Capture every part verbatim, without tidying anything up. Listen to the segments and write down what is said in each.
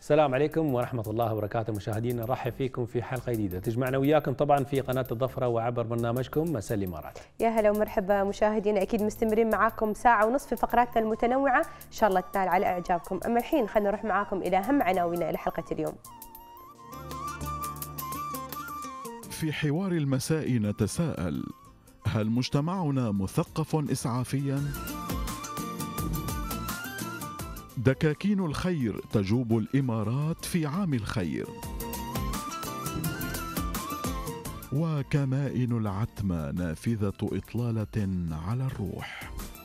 السلام عليكم ورحمة الله وبركاته مشاهدينا، نرحب فيكم في حلقة جديدة تجمعنا وياكم طبعا في قناة الظفرة وعبر برنامجكم مساء الإمارات. يا هلا ومرحبا مشاهدينا، أكيد مستمرين معاكم ساعة ونصف في فقراتنا المتنوعة إن شاء الله تنال على إعجابكم. أما الحين خلينا نروح معاكم إلى أهم عناوين إلى حلقة اليوم. في حوار المساء نتساءل: هل مجتمعنا مثقف إسعافياً؟ دكاكين الخير تجوب الإمارات في عام الخير. وكمائن العتمة نافذة إطلالة على الروح.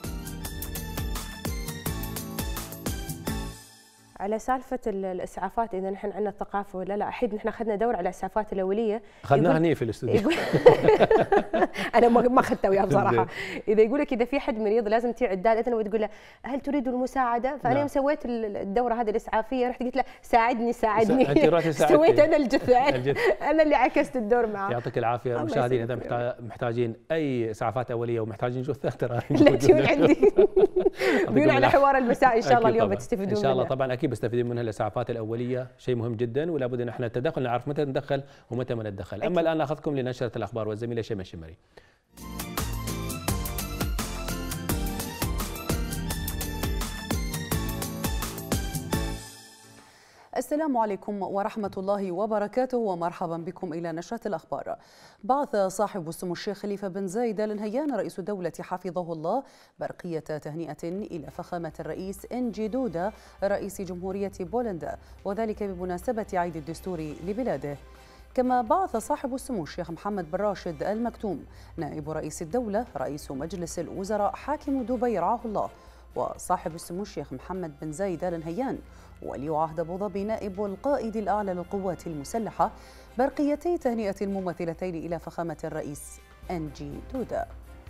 على سالفة الإسعافات، إذا نحن عندنا ثقافة ولا لا؟ أحيد نحن أخذنا دورة على الإسعافات الأولية، أخذناها هني في الاستوديو. أنا ما أخذتها وياه بصراحة. إذا يقول لك إذا في حد مريض لازم تجي عداد إذن وتقول له هل تريد المساعدة؟ فأنا يوم سويت الدورة هذه الإسعافية رحت قلت له ساعدني ساعدني. أنت رحتي ساعدتي. سويت أنا الجثة، أنا اللي عكست الدور معاه. يعطيك العافية. المشاهدين إذا محتاجين أي إسعافات أولية ومحتاجين جثة ترى لا تجون عندي. بيقول على حوار المساء إن شاء الله اليوم بتستفيدون منه. إن شاء الله طبعا أكيد بستفيدون منها. الإسعافات الأولية شيء مهم جدا ولا بد أن احنا نتدخل، نعرف متى ندخل ومتى ما ندخل. أما الآن ناخذكم لنشرة الأخبار والزميلة شيماء الشمري. السلام عليكم ورحمة الله وبركاته ومرحبا بكم إلى نشرة الأخبار. بعث صاحب السمو الشيخ خليفة بن زايد آل نهيان رئيس الدولة حفظه الله برقية تهنئة إلى فخامة الرئيس إنجي دودا رئيس جمهورية بولندا، وذلك بمناسبة عيد الدستور لبلاده. كما بعث صاحب السمو الشيخ محمد بن راشد آل مكتوم نائب رئيس الدولة رئيس مجلس الوزراء حاكم دبي رعاه الله، وصاحب السمو الشيخ محمد بن زايد آل نهيان ولي عهد أبو ظبي نائب القائد الأعلى للقوات المسلحة برقيتي تهنئة مماثلتين إلى فخامة الرئيس إنجي دودا.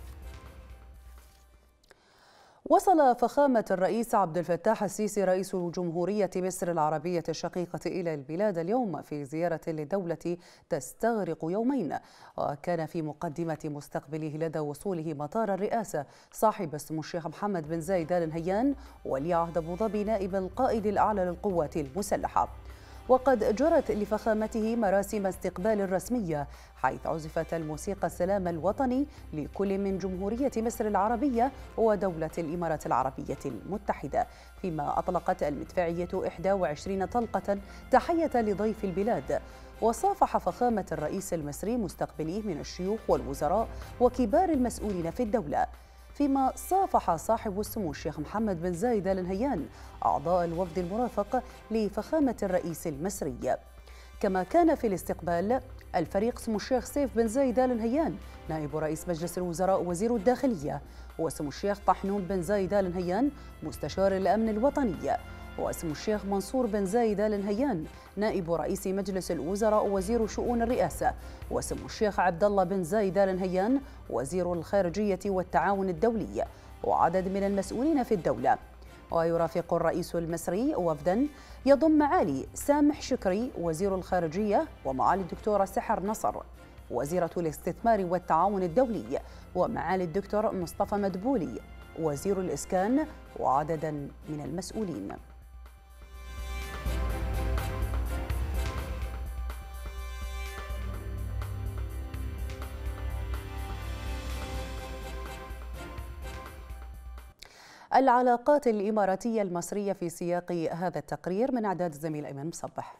وصل فخامة الرئيس عبد الفتاح السيسي رئيس جمهورية مصر العربية الشقيقة إلى البلاد اليوم في زيارة للدولة تستغرق يومين، وكان في مقدمة مستقبله لدى وصوله مطار الرئاسة صاحب السمو الشيخ محمد بن زايد آل نهيان ولي عهد أبو ظبي نائب القائد الأعلى للقوات المسلحة. وقد جرت لفخامته مراسم استقبال رسمية حيث عزفت الموسيقى السلام الوطني لكل من جمهورية مصر العربية ودولة الإمارات العربية المتحدة، فيما أطلقت المدفعية إحدى وعشرين طلقة تحية لضيف البلاد. وصافح فخامة الرئيس المصري مستقبليه من الشيوخ والوزراء وكبار المسؤولين في الدولة، فيما صافح صاحب السمو الشيخ محمد بن زايد آل نهيان أعضاء الوفد المرافق لفخامة الرئيس المصري. كما كان في الاستقبال الفريق سمو الشيخ سيف بن زايد آل نهيان نائب رئيس مجلس الوزراء وزير الداخلية، وسمو الشيخ طحنون بن زايد آل نهيان مستشار الأمن الوطني، وسمو الشيخ منصور بن زايد آل نهيان نائب رئيس مجلس الوزراء وزير شؤون الرئاسة، وسمو الشيخ عبد الله بن زايد آل نهيان وزير الخارجية والتعاون الدولي، وعدد من المسؤولين في الدولة. ويرافق الرئيس المصري وفدا يضم معالي سامح شكري وزير الخارجية، ومعالي الدكتورة سحر نصر وزيرة الاستثمار والتعاون الدولي، ومعالي الدكتور مصطفى مدبولي وزير الإسكان، وعددا من المسؤولين. العلاقات الإماراتية المصرية في سياق هذا التقرير من إعداد الزميل أيمن مصبح.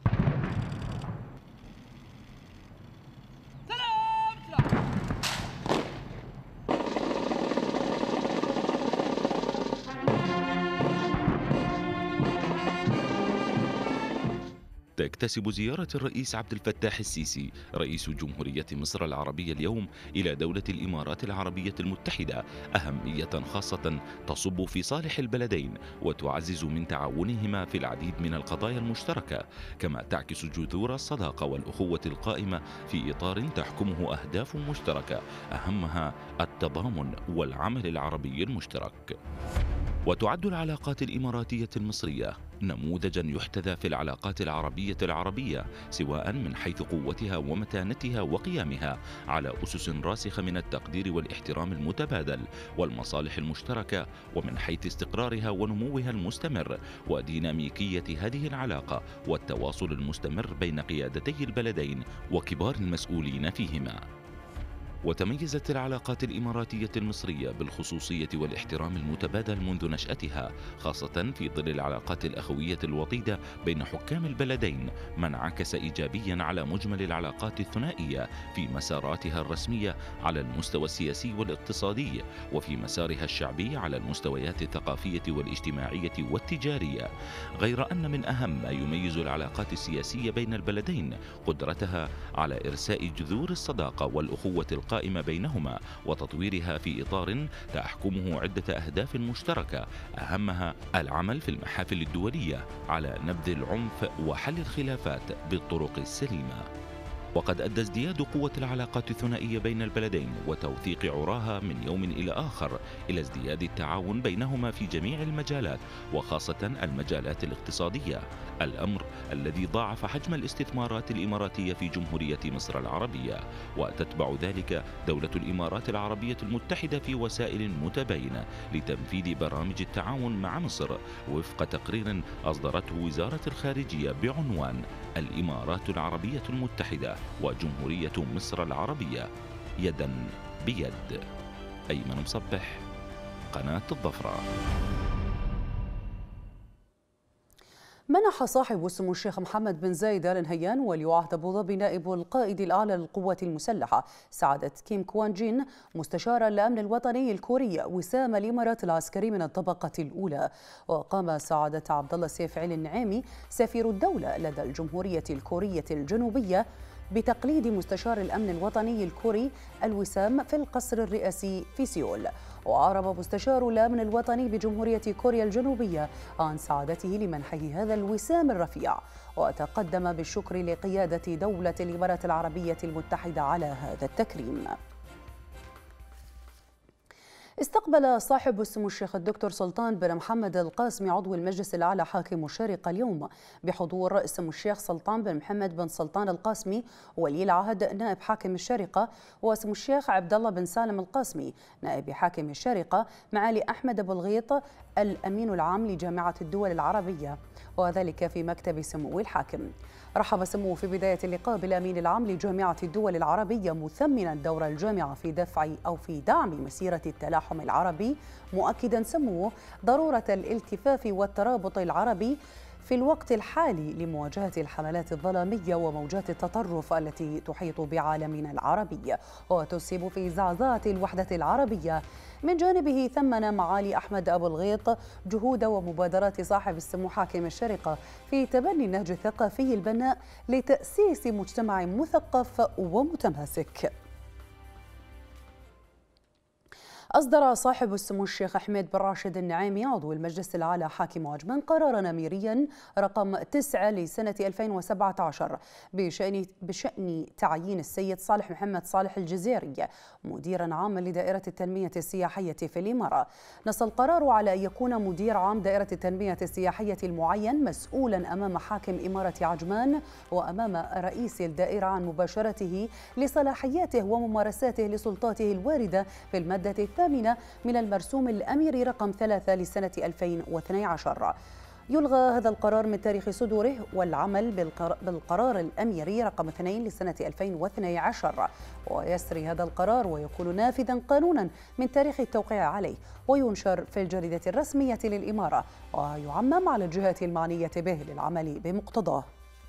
تكتسب زيارة الرئيس عبد الفتاح السيسي رئيس جمهورية مصر العربية اليوم إلى دولة الإمارات العربية المتحدة أهمية خاصة تصب في صالح البلدين وتعزز من تعاونهما في العديد من القضايا المشتركة، كما تعكس جذور الصداقة والأخوة القائمة في إطار تحكمه أهداف مشتركة أهمها التضامن والعمل العربي المشترك. وتعد العلاقات الإماراتية المصرية نموذجا يحتذى في العلاقات العربية العربية، سواء من حيث قوتها ومتانتها وقيامها على أسس راسخة من التقدير والاحترام المتبادل والمصالح المشتركة، ومن حيث استقرارها ونموها المستمر وديناميكية هذه العلاقة والتواصل المستمر بين قيادتي البلدين وكبار المسؤولين فيهما. وتميزت العلاقات الإماراتية المصرية بالخصوصية والاحترام المتبادل منذ نشأتها، خاصة في ظل العلاقات الأخوية الوطيدة بين حكام البلدين، ما انعكس إيجابيا على مجمل العلاقات الثنائية في مساراتها الرسمية على المستوى السياسي والاقتصادي، وفي مسارها الشعبي على المستويات الثقافية والاجتماعية والتجارية. غير أن من أهم ما يميز العلاقات السياسية بين البلدين قدرتها على إرساء جذور الصداقة والأخوة القائمة بينهما وتطويرها في إطار تحكمه عدة أهداف مشتركة، أهمها العمل في المحافل الدولية على نبذ العنف وحل الخلافات بالطرق السليمة. وقد أدى ازدياد قوة العلاقات الثنائية بين البلدين وتوثيق عراها من يوم إلى آخر إلى ازدياد التعاون بينهما في جميع المجالات، وخاصة المجالات الاقتصادية، الأمر الذي ضاعف حجم الاستثمارات الإماراتية في جمهورية مصر العربية. وتتبع ذلك دولة الإمارات العربية المتحدة في وسائل متباينة لتنفيذ برامج التعاون مع مصر وفق تقرير أصدرته وزارة الخارجية بعنوان الإمارات العربية المتحدة وجمهورية مصر العربية يدا بيد. أيمن مصبح، قناة الظفرة. منح صاحب السمو الشيخ محمد بن زايد آل نهيان ولي عهد أبو ظبي نائب القائد الأعلى للقوات المسلحة سعادة كيم كوان جين مستشار الأمن الوطني الكوري وسام الإمارات العسكري من الطبقة الأولى. وقام سعادة عبد الله سيف علي النعيمي سفير الدولة لدى الجمهورية الكورية الجنوبية بتقليد مستشار الأمن الوطني الكوري الوسام في القصر الرئاسي في سيول. وأعرب مستشار الأمن الوطني بجمهورية كوريا الجنوبية عن سعادته لمنحه هذا الوسام الرفيع، وتقدم بالشكر لقيادة دولة الإمارات العربية المتحدة على هذا التكريم. استقبل صاحب السمو الشيخ الدكتور سلطان بن محمد القاسمي عضو المجلس الأعلى حاكم الشارقة اليوم بحضور سمو الشيخ سلطان بن محمد بن سلطان القاسمي ولي العهد نائب حاكم الشارقة، وسمو الشيخ عبد الله بن سالم القاسمي نائب حاكم الشارقة، معالي أحمد أبو الغيط الأمين العام لجامعة الدول العربية، وذلك في مكتب سمو الحاكم. رحب سموه في بداية اللقاء بالأمين العام لجامعة الدول العربية مثمنا دور الجامعة في دفع أو في دعم مسيرة التلاحم العربي، مؤكدا سموه ضرورة الالتفاف والترابط العربي في الوقت الحالي لمواجهة الحملات الظلامية وموجات التطرف التي تحيط بعالمنا العربي وتسهم في زعزعة الوحدة العربية. من جانبه ثمن معالي أحمد أبو الغيط جهود ومبادرات صاحب السمو حاكم الشارقة في تبني النهج الثقافي البناء لتأسيس مجتمع مثقف ومتماسك. أصدر صاحب السمو الشيخ أحمد بن راشد النعيمي عضو المجلس الأعلى حاكم عجمان قرارا أميريا رقم تسعة لسنة ألفين وسبعة عشر بشأن بشأن تعيين السيد صالح محمد صالح الجزيري مديرا عاما لدائرة التنمية السياحية في الإمارة. نص القرار على أن يكون مدير عام دائرة التنمية السياحية المعين مسؤولا أمام حاكم إمارة عجمان وأمام رئيس الدائرة عن مباشرته لصلاحياته وممارساته لسلطاته الواردة في المادة الثامنة من المرسوم الأميري رقم ثلاثة لسنة ألفين واثني عشر. يلغى هذا القرار من تاريخ صدوره والعمل بالقرار الأميري رقم اثنين لسنة ألفين واثني عشر، ويسري هذا القرار ويكون نافذا قانونا من تاريخ التوقيع عليه وينشر في الجريدة الرسمية للإمارة ويعمم على الجهات المعنية به للعمل بمقتضاه.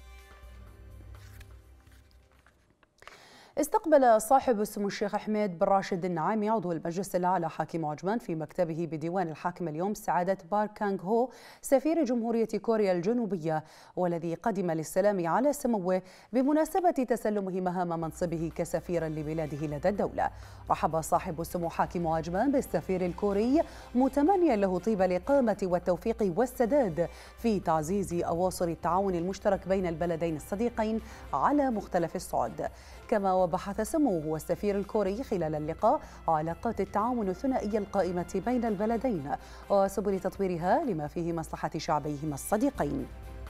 استقبل صاحب السمو الشيخ أحمد بن راشد النعيمي عضو المجلس الأعلى حاكم عجمان في مكتبه بديوان الحاكم اليوم سعادة بارك كانغ هو سفير جمهورية كوريا الجنوبية، والذي قدم للسلام على سموه بمناسبة تسلمه مهام منصبه كسفير لبلاده لدى الدولة. رحب صاحب السمو حاكم عجمان بالسفير الكوري متمنيا له طيب الإقامة والتوفيق والسداد في تعزيز أواصر التعاون المشترك بين البلدين الصديقين على مختلف الصعد. كما وبحث سموه والسفير الكوري خلال اللقاء علاقات التعاون الثنائية القائمة بين البلدين وسبل تطويرها لما فيه مصلحة شعبيهما الصديقين.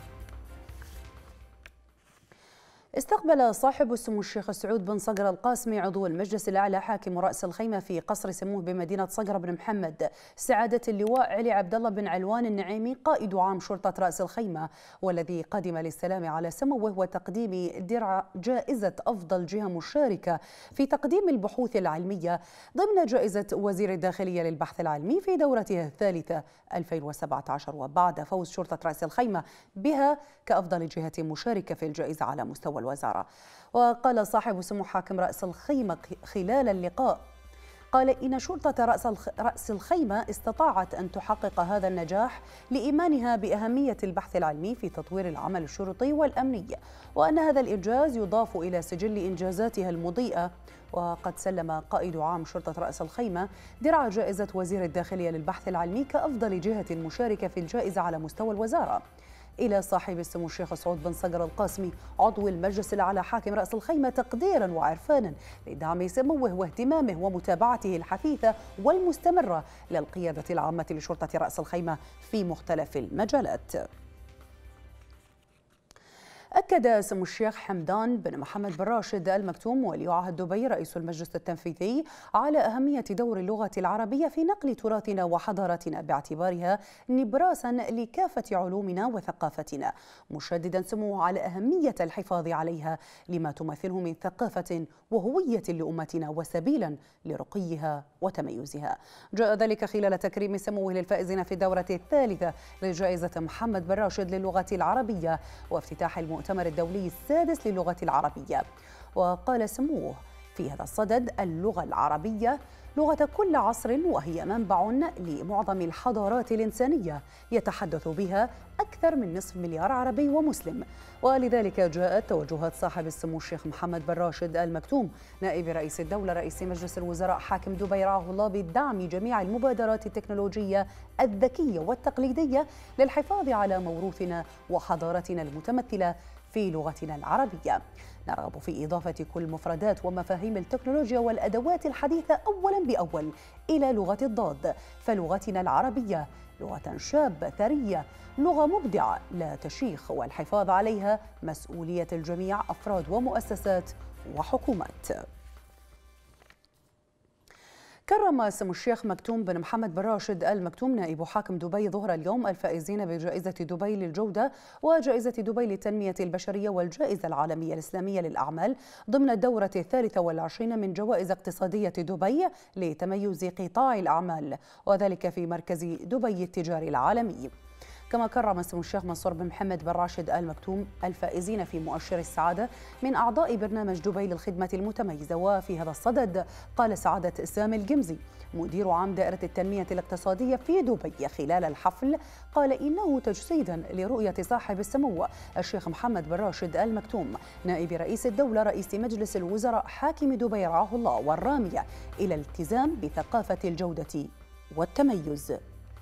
استقبل صاحب السمو الشيخ سعود بن صقر القاسمي عضو المجلس الأعلى حاكم رأس الخيمة في قصر سموه بمدينة صقر بن محمد سعادة اللواء علي عبد الله بن علوان النعيمي قائد عام شرطة رأس الخيمة، والذي قدم للسلام على سموه وتقديم درع جائزة أفضل جهة مشاركة في تقديم البحوث العلمية ضمن جائزة وزير الداخلية للبحث العلمي في دورتها الثالثة ألفين وسبعة عشر، وبعد فوز شرطة رأس الخيمة بها كأفضل جهة مشاركة في الجائزة على مستوى الوزارة. وقال صاحب سمو حاكم رأس الخيمة خلال اللقاء قال إن شرطة رأس رأس الخيمة استطاعت أن تحقق هذا النجاح لإيمانها بأهمية البحث العلمي في تطوير العمل الشرطي والأمني، وأن هذا الإنجاز يضاف إلى سجل إنجازاتها المضيئة. وقد سلم قائد عام شرطة رأس الخيمة درع جائزة وزير الداخلية للبحث العلمي كأفضل جهة مشاركة في الجائزة على مستوى الوزارة إلى صاحب السمو الشيخ سعود بن صقر القاسمي عضو المجلس الأعلى حاكم رأس الخيمة تقديرا وعرفانا لدعم سموه واهتمامه ومتابعته الحثيثة والمستمرة للقيادة العامة لشرطة رأس الخيمة في مختلف المجالات. أكد سمو الشيخ حمدان بن محمد بن راشد آل مكتوم ولي عهد دبي رئيس المجلس التنفيذي على أهمية دور اللغة العربية في نقل تراثنا وحضارتنا باعتبارها نبراسا لكافة علومنا وثقافتنا، مشددا سموه على أهمية الحفاظ عليها لما تمثله من ثقافة وهوية لأمتنا وسبيلا لرقيها وتميزها. جاء ذلك خلال تكريم سموه للفائزين في الدورة الثالثة لجائزة محمد بن راشد للغة العربية وافتتاح المؤتمر الدولي السادس للغة العربية. وقال سموه في هذا الصدد: اللغة العربية لغة كل عصر، وهي منبع لمعظم الحضارات الإنسانية يتحدث بها أكثر من نصف مليار عربي ومسلم. ولذلك جاءت توجهات صاحب السمو الشيخ محمد بن راشد آل مكتوم نائب رئيس الدولة رئيس مجلس الوزراء حاكم دبي رعاه الله بدعم جميع المبادرات التكنولوجية الذكية والتقليدية للحفاظ على موروثنا وحضارتنا المتمثلة في لغتنا العربية. نرغب في إضافة كل مفردات ومفاهيم التكنولوجيا والأدوات الحديثة أولا بأول إلى لغة الضاد، فلغتنا العربية لغة شابة ثرية، لغة مبدعة لا تشيخ، والحفاظ عليها مسؤولية الجميع أفراد ومؤسسات وحكومات. كرم سمو الشيخ مكتوم بن محمد بن راشد آل مكتوم نائب حاكم دبي ظهر اليوم الفائزين بجائزة دبي للجودة وجائزة دبي للتنمية البشرية والجائزة العالمية الإسلامية للأعمال ضمن الدورة الثالثة والعشرين من جوائز اقتصادية دبي لتميز قطاع الأعمال، وذلك في مركز دبي التجاري العالمي. كما كرم سمو الشيخ منصور بن محمد بن راشد آل مكتوم الفائزين في مؤشر السعادة من أعضاء برنامج دبي للخدمة المتميزة. وفي هذا الصدد قال سعادة سامي الجمزي مدير عام دائرة التنمية الاقتصادية في دبي خلال الحفل، قال إنه تجسيدا لرؤية صاحب السمو الشيخ محمد بن راشد آل مكتوم نائب رئيس الدولة رئيس مجلس الوزراء حاكم دبي رعاه الله والرامية إلى الالتزام بثقافة الجودة والتميز.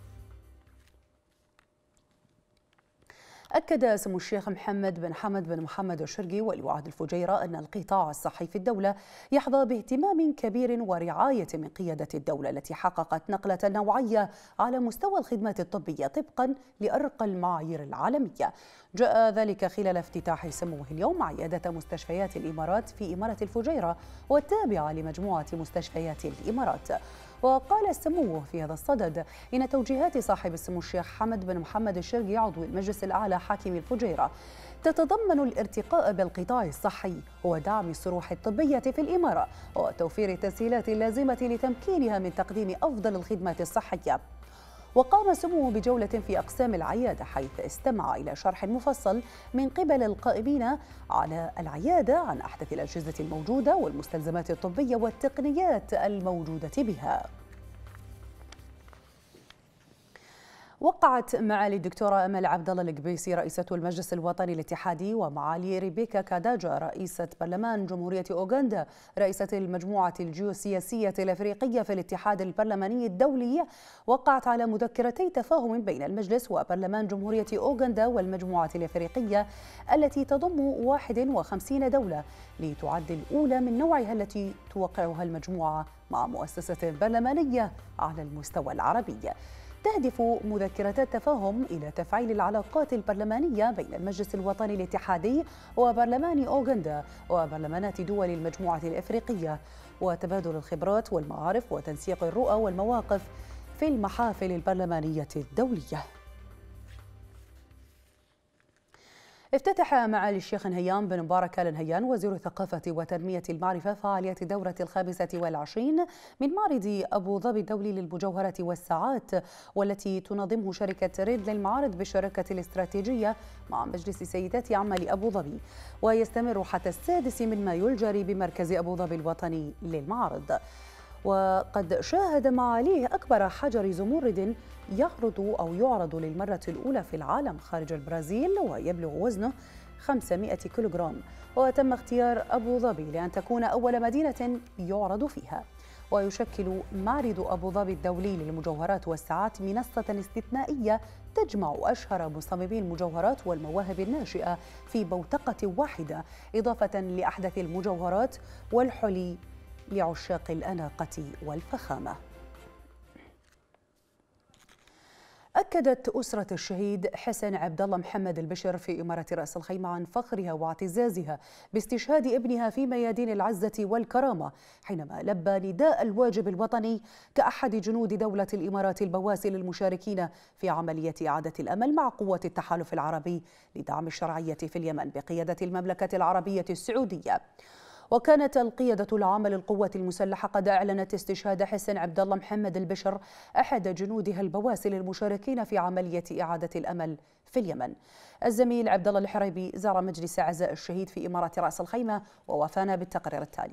أكد سمو الشيخ محمد بن حمد بن محمد الشرقي ولي عهد الفجيرة أن القطاع الصحي في الدولة يحظى باهتمام كبير ورعاية من قيادة الدولة التي حققت نقلة نوعية على مستوى الخدمات الطبية طبقا لأرقى المعايير العالمية. جاء ذلك خلال افتتاح سموه اليوم عيادة مستشفيات الإمارات في إمارة الفجيرة والتابعة لمجموعة مستشفيات الإمارات. وقال السمو في هذا الصدد إن توجيهات صاحب السمو الشيخ حمد بن محمد الشرقي عضو المجلس الأعلى حاكم الفجيرة تتضمن الارتقاء بالقطاع الصحي ودعم الصروح الطبية في الإمارة وتوفير التسهيلات اللازمة لتمكينها من تقديم أفضل الخدمات الصحية. وقام سموه بجولة في أقسام العيادة حيث استمع إلى شرح مفصل من قبل القائمين على العيادة عن أحدث الأجهزة الموجودة والمستلزمات الطبية والتقنيات الموجودة بها. وقعت معالي الدكتورة أمل عبد الله القبيسي رئيسة المجلس الوطني الاتحادي ومعالي ريبيكا كاداجا رئيسة برلمان جمهورية أوغندا رئيسة المجموعة الجيوسياسية الأفريقية في الاتحاد البرلماني الدولي، وقعت على مذكرتي تفاهم بين المجلس وبرلمان جمهورية أوغندا والمجموعة الأفريقية التي تضم واحد وخمسين دولة، لتعد الأولى من نوعها التي توقعها المجموعة مع مؤسسة برلمانية على المستوى العربي. تهدف مذكرة التفاهم إلى تفعيل العلاقات البرلمانية بين المجلس الوطني الاتحادي وبرلمان أوغندا وبرلمانات دول المجموعة الأفريقية، وتبادل الخبرات والمعارف وتنسيق الرؤى والمواقف في المحافل البرلمانية الدولية. افتتح معالي الشيخ نهيان بن مبارك آل نهيان وزير الثقافة وتنمية المعرفة فعالية الدورة الخامسة والعشرين من معرض أبو ظبي الدولي للمجوهرات والساعات، والتي تنظمه شركة ريد للمعارض بالشراكة الاستراتيجية مع مجلس سيدات أعمال أبو ظبي، ويستمر حتى السادس من مايو الجاري بمركز أبو ظبي الوطني للمعارض. وقد شاهد معاليه أكبر حجر زمرد يعرض أو يعرض للمرة الأولى في العالم خارج البرازيل، ويبلغ وزنه خمسمائة كيلوغرام، وتم اختيار أبو ظبي لأن تكون أول مدينة يعرض فيها. ويشكل معرض أبو ظبي الدولي للمجوهرات والساعات منصة استثنائية تجمع أشهر مصممي المجوهرات والمواهب الناشئة في بوتقة واحدة، إضافة لأحدث المجوهرات والحلي لعشاق الأناقة والفخامة. أكدت أسرة الشهيد حسن عبد الله محمد البشر في إمارة رأس الخيمة عن فخرها واعتزازها باستشهاد ابنها في ميادين العزة والكرامة، حينما لبى نداء الواجب الوطني كأحد جنود دولة الإمارات البواسل المشاركين في عملية إعادة الأمل مع قوات التحالف العربي لدعم الشرعية في اليمن بقيادة المملكة العربية السعودية. وكانت القيادة العامة للقوات المسلحة قد أعلنت استشهاد حسن عبد الله محمد البشر أحد جنودها البواسل المشاركين في عملية إعادة الأمل في اليمن. الزميل عبد الله الحريبي زار مجلس عزاء الشهيد في إمارة رأس الخيمة ووافانا بالتقرير التالي.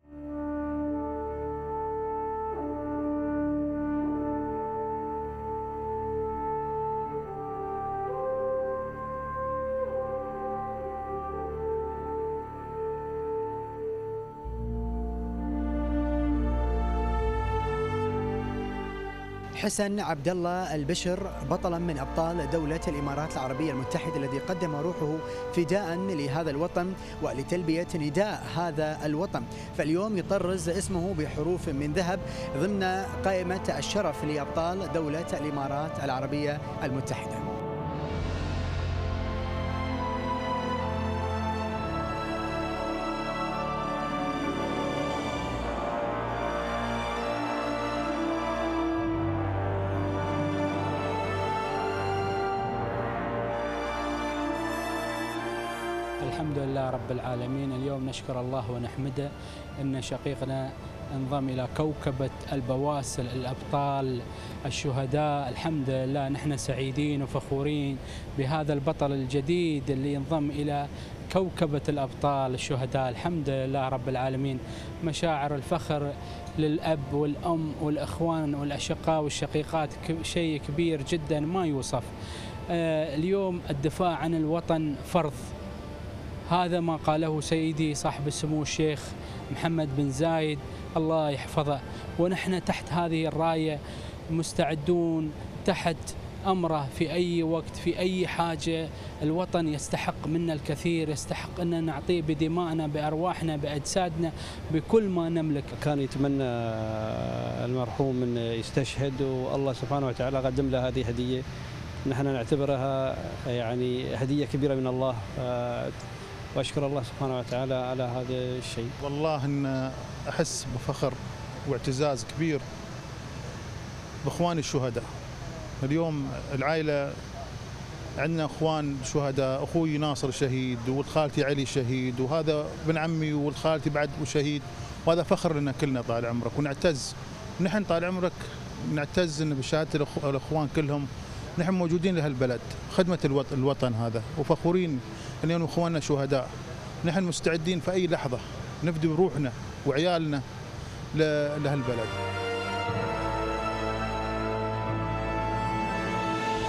حسن عبد الله البشر بطلا من أبطال دولة الإمارات العربية المتحدة الذي قدم روحه فداء لهذا الوطن ولتلبية نداء هذا الوطن، فاليوم يطرز اسمه بحروف من ذهب ضمن قائمة الشرف لأبطال دولة الإمارات العربية المتحدة. الحمد لله رب العالمين. اليوم نشكر الله ونحمده أن شقيقنا انضم إلى كوكبة البواسل الأبطال الشهداء. الحمد لله نحن سعيدين وفخورين بهذا البطل الجديد اللي انضم إلى كوكبة الأبطال الشهداء. الحمد لله رب العالمين. مشاعر الفخر للأب والأم والإخوان والأشقاء والشقيقات شيء كبير جدا ما يوصف. اليوم الدفاع عن الوطن فرض، هذا ما قاله سيدي صاحب السمو الشيخ محمد بن زايد الله يحفظه، ونحن تحت هذه الراية مستعدون تحت أمره في أي وقت في أي حاجة. الوطن يستحق منا الكثير، يستحق أن نعطيه بدمائنا بأرواحنا بأجسادنا بكل ما نملك. كان يتمنى المرحوم أن يستشهد والله سبحانه وتعالى قدم له هذه هدية، نحن نعتبرها يعني هدية كبيرة من الله، وأشكر الله سبحانه وتعالى على هذا الشيء. والله أن أحس بفخر واعتزاز كبير بإخواني الشهداء. اليوم العائلة عندنا إخوان شهداء، أخوي ناصر شهيد وخالتي علي شهيد وهذا ابن عمي والخالتي بعد شهيد، وهذا فخر لنا كلنا طال عمرك، ونعتز نحن طال عمرك نعتز إن بشهادة الإخوان كلهم نحن موجودين لهالبلد خدمة الوطن هذا، وفخورين اليوم اخواننا شهداء. نحن مستعدين في اي لحظه نفدي بروحنا وعيالنا لهالبلد.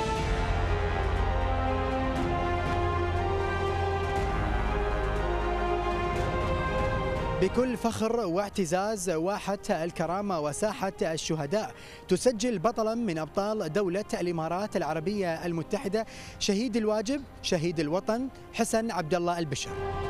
بكل فخر واعتزاز واحة الكرامة وساحة الشهداء تسجل بطلا من أبطال دولة الإمارات العربية المتحدة شهيد الواجب شهيد الوطن حسن عبد الله البشر.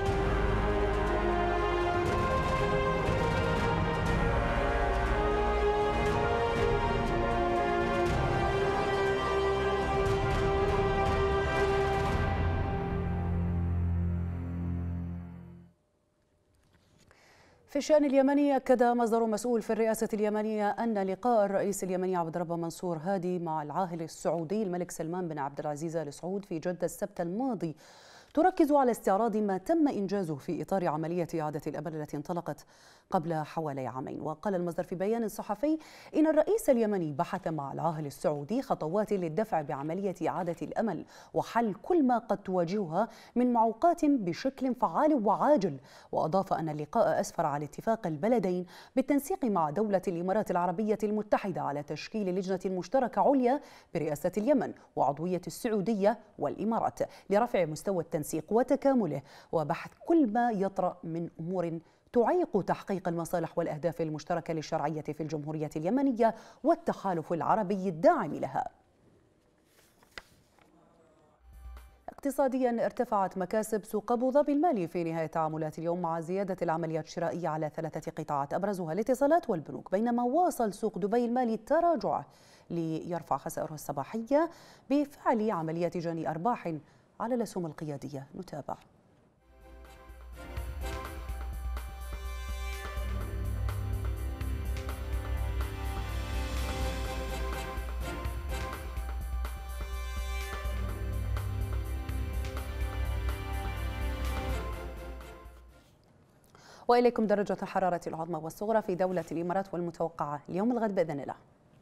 في الشأن اليمني أكد مصدر مسؤول في الرئاسة اليمنية أن لقاء الرئيس اليمني عبد الرب منصور هادي مع العاهل السعودي الملك سلمان بن عبد العزيز آل سعود في جدة السبت الماضي تركز على استعراض ما تم إنجازه في إطار عملية إعادة الأمل التي انطلقت قبل حوالي عامين. وقال المصدر في بيان صحفي إن الرئيس اليمني بحث مع العاهل السعودي خطوات للدفع بعملية إعادة الأمل وحل كل ما قد تواجهها من معوقات بشكل فعال وعاجل. وأضاف أن اللقاء أسفر عن اتفاق البلدين بالتنسيق مع دولة الإمارات العربية المتحدة على تشكيل لجنة مشتركة عليا برئاسة اليمن وعضوية السعودية والإمارات لرفع مستوى التنسيق وتكامله وبحث كل ما يطرأ من أمور تعيق تحقيق المصالح والأهداف المشتركة للشرعية في الجمهورية اليمنية والتحالف العربي الداعم لها. اقتصاديا ارتفعت مكاسب سوق أبو ظبي المالي في نهاية تعاملات اليوم مع زيادة العمليات الشرائية على ثلاثة قطاعات أبرزها الاتصالات والبنوك، بينما واصل سوق دبي المالي تراجعه ليرفع خسائره الصباحية بفعل عمليات جني أرباح على الأسهم القيادية. نتابع. وإليكم درجة الحرارة العظمى والصغرى في دولة الإمارات والمتوقعة اليوم الغد بإذن الله.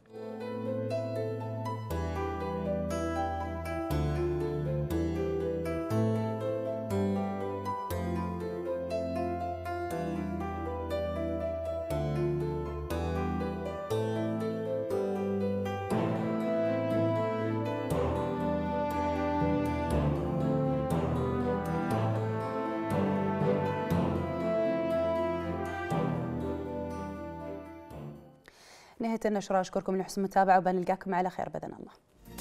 نهاية النشرة، أشكركم لحسن المتابعة وبنلقاكم على خير بإذن الله.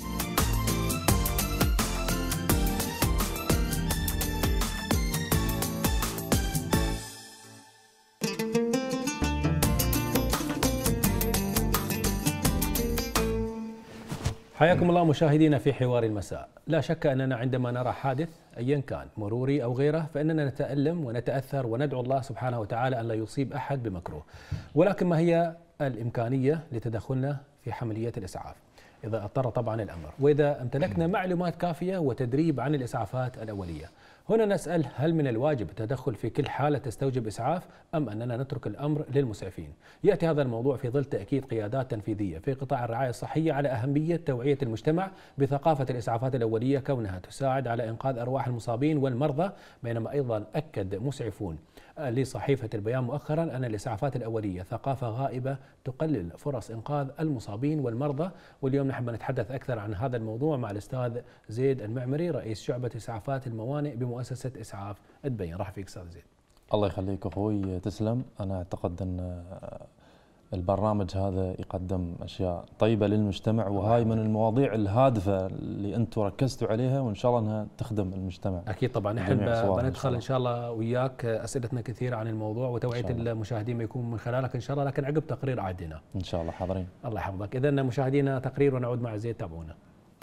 حياكم الله مشاهدينا في حوار المساء. لا شك أننا عندما نرى حادث أيا كان مروري أو غيره فإننا نتألم ونتأثر وندعو الله سبحانه وتعالى أن لا يصيب أحد بمكروه، ولكن ما هي الإمكانية لتدخلنا في عملية الإسعاف إذا اضطر طبعا الأمر، وإذا امتلكنا معلومات كافية وتدريب عن الإسعافات الأولية؟ هنا نسأل: هل من الواجب التدخل في كل حالة تستوجب إسعاف أم أننا نترك الأمر للمسعفين؟ يأتي هذا الموضوع في ظل تأكيد قيادات تنفيذية في قطاع الرعاية الصحية على أهمية توعية المجتمع بثقافة الإسعافات الأولية كونها تساعد على إنقاذ أرواح المصابين والمرضى، بينما أيضا أكد مسعفون لصحيفة البيان مؤخرا أن الإسعافات الأولية ثقافة غائبة تقلل فرص إنقاذ المصابين والمرضى. واليوم نحن نتحدث أكثر عن هذا الموضوع مع الأستاذ زيد المعمري رئيس شعبة إسعافات الموانئ بمؤسسة إسعاف دبي. راح فيك أستاذ زيد. الله يخليك أخوي، تسلم. أنا أعتقد أن البرنامج هذا يقدم أشياء طيبة للمجتمع، وهاي من المواضيع الهادفة اللي أنتم ركزتوا عليها، وإن شاء الله أنها تخدم المجتمع. أكيد طبعا. نحن بندخل إن شاء الله وياك أسئلتنا كثيرة عن الموضوع وتوعية المشاهدين ما يكون من خلالك إن شاء الله، لكن عقب تقرير عادنا إن شاء الله. حاضرين. الله يحفظك. إذا مشاهدينا تقرير ونعود مع زيد، تابعونا.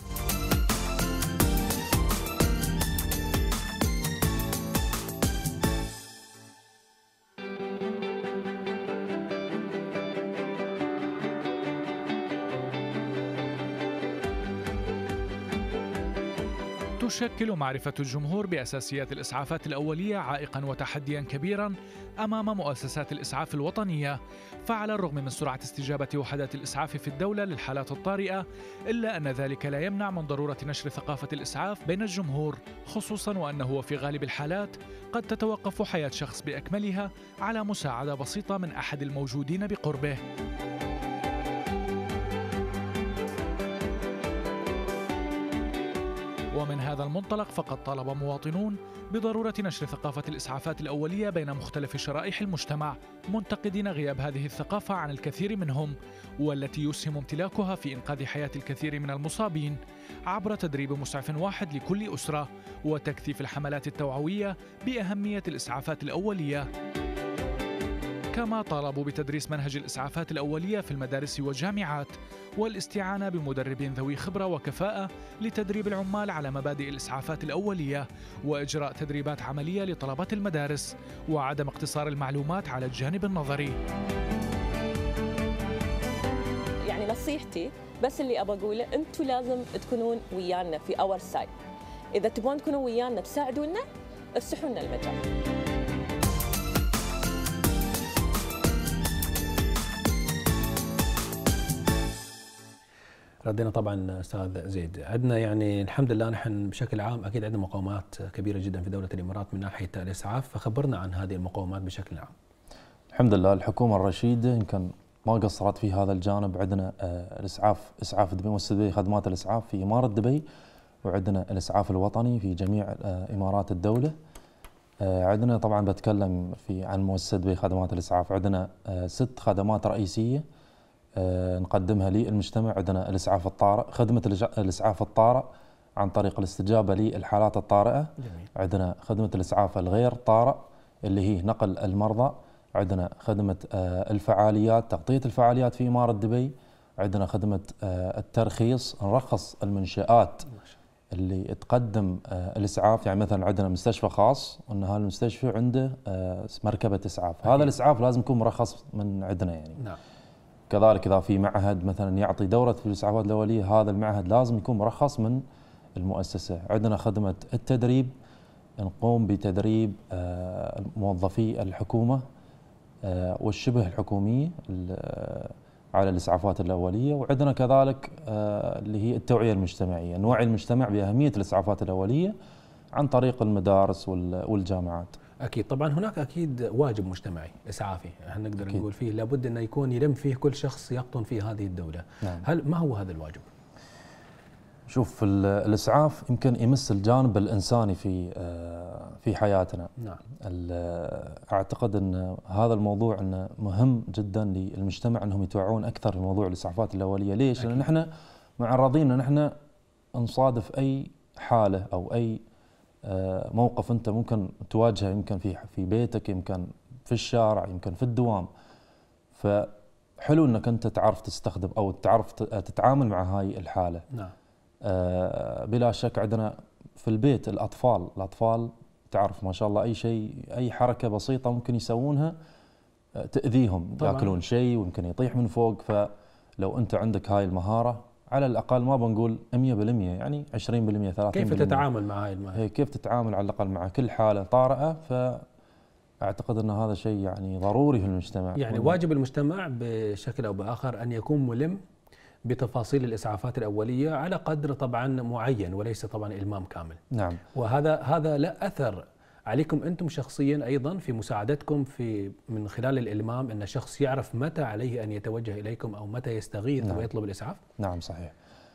تشكل معرفة الجمهور بأساسيات الإسعافات الأولية عائقاً وتحدياً كبيراً أمام مؤسسات الإسعاف الوطنية، فعلى الرغم من سرعة استجابة وحدات الإسعاف في الدولة للحالات الطارئة، إلا أن ذلك لا يمنع من ضرورة نشر ثقافة الإسعاف بين الجمهور، خصوصاً وأنه في غالب الحالات قد تتوقف حياة شخص بأكملها على مساعدة بسيطة من أحد الموجودين بقربه. ومن هذا المنطلق فقد طالب مواطنون بضرورة نشر ثقافة الإسعافات الأولية بين مختلف شرائح المجتمع، منتقدين غياب هذه الثقافة عن الكثير منهم، والتي يسهم امتلاكها في إنقاذ حياة الكثير من المصابين عبر تدريب مسعف واحد لكل أسرة وتكثيف الحملات التوعوية بأهمية الإسعافات الأولية. كما طالبوا بتدريس منهج الإسعافات الأولية في المدارس والجامعات، والاستعانة بمدرب ذوي خبرة وكفاءة لتدريب العمال على مبادئ الإسعافات الأولية، وإجراء تدريبات عملية لطلبة المدارس، وعدم اقتصار المعلومات على الجانب النظري. يعني نصيحتي بس اللي أبغى أقوله، أنتم لازم تكونون ويانا في أور سايد. إذا تبغون تكونوا ويانا تساعدونا، افسحوا لنا المجال. ردينا طبعا استاذ زيد، عندنا يعني الحمد لله نحن بشكل عام اكيد عندنا مقومات كبيره جدا في دوله الامارات من ناحيه الاسعاف، فخبرنا عن هذه المقومات بشكل عام. الحمد لله الحكومه الرشيده يمكن ما قصرت في هذا الجانب. عندنا الاسعاف، اسعاف دبي، مؤسسه دبي خدمات الاسعاف في اماره دبي، وعندنا الاسعاف الوطني في جميع امارات الدوله. عندنا طبعا بتكلم في عن مؤسسه دبي خدمات الاسعاف، عندنا ست خدمات رئيسيه نقدمها للمجتمع. عندنا الاسعاف الطارئ، خدمه الاسعاف الطارئ عن طريق الاستجابه للحالات الطارئه. جميل. عندنا خدمه الاسعاف الغير طارئ اللي هي نقل المرضى. عندنا خدمه الفعاليات، تغطيه الفعاليات في اماره دبي. عندنا خدمه الترخيص، نرخص المنشآت اللي تقدم الاسعاف. يعني مثلا عندنا مستشفى خاص وان هذا المستشفى عنده مركبه اسعاف، أكيد. هذا الاسعاف لازم يكون مرخص من عندنا يعني. نعم. كذلك إذا في معهد مثلا يعطي دورة في الإسعافات الأولية، هذا المعهد لازم يكون مرخص من المؤسسة. عندنا خدمة التدريب، نقوم بتدريب موظفي الحكومة والشبه الحكومية على الإسعافات الأولية. وعندنا كذلك اللي هي التوعية المجتمعية، نوعي المجتمع بأهمية الإسعافات الأولية عن طريق المدارس والجامعات. اكيد طبعا هناك اكيد واجب مجتمعي اسعافي احنا نقدر أكيد. نقول فيه لابد انه يكون يلم فيه كل شخص يقطن في هذه الدوله. نعم. هل ما هو هذا الواجب؟ شوف الاسعاف يمكن يمس الجانب الانساني في في حياتنا. نعم. اعتقد ان هذا الموضوع انه مهم جدا للمجتمع انهم يتوعون اكثر في موضوع الاسعافات الاوليه. ليش؟ أكيد. لان نحن معرضين ان نحن نصادف اي حاله او اي موقف انت ممكن تواجهه، يمكن في في بيتك، يمكن في الشارع، يمكن في الدوام. فحلو انك انت تعرف تستخدم او تعرف تتعامل مع هاي الحاله. نعم. آه بلا شك عندنا في البيت الاطفال، الاطفال تعرف ما شاء الله اي شيء، اي حركه بسيطه ممكن يسوونها تاذيهم، طبعاً. ياكلون شيء ويمكن يطيح من فوق. فلو انت عندك هاي المهاره على الأقل، ما بنقول مئة بالمئة، يعني عشرين بالمئة ثلاثين بالمئة، كيف تتعامل مع هاي المهارة؟ كيف تتعامل على الأقل مع كل حالة طارئة. فأعتقد أن هذا شيء يعني ضروري في المجتمع. يعني واجب المجتمع بشكل أو بآخر أن يكون ملم بتفاصيل الإسعافات الأولية على قدر طبعا معين، وليس طبعا إلمام كامل. نعم. وهذا هذا له أثر عليكم أنتم شخصيا أيضا في مساعدتكم في من خلال الإلمام، أن الشخص يعرف متى عليه أن يتوجه إليكم أو متى يستغيث. نعم. ويطلب الإسعاف. نعم صحيح.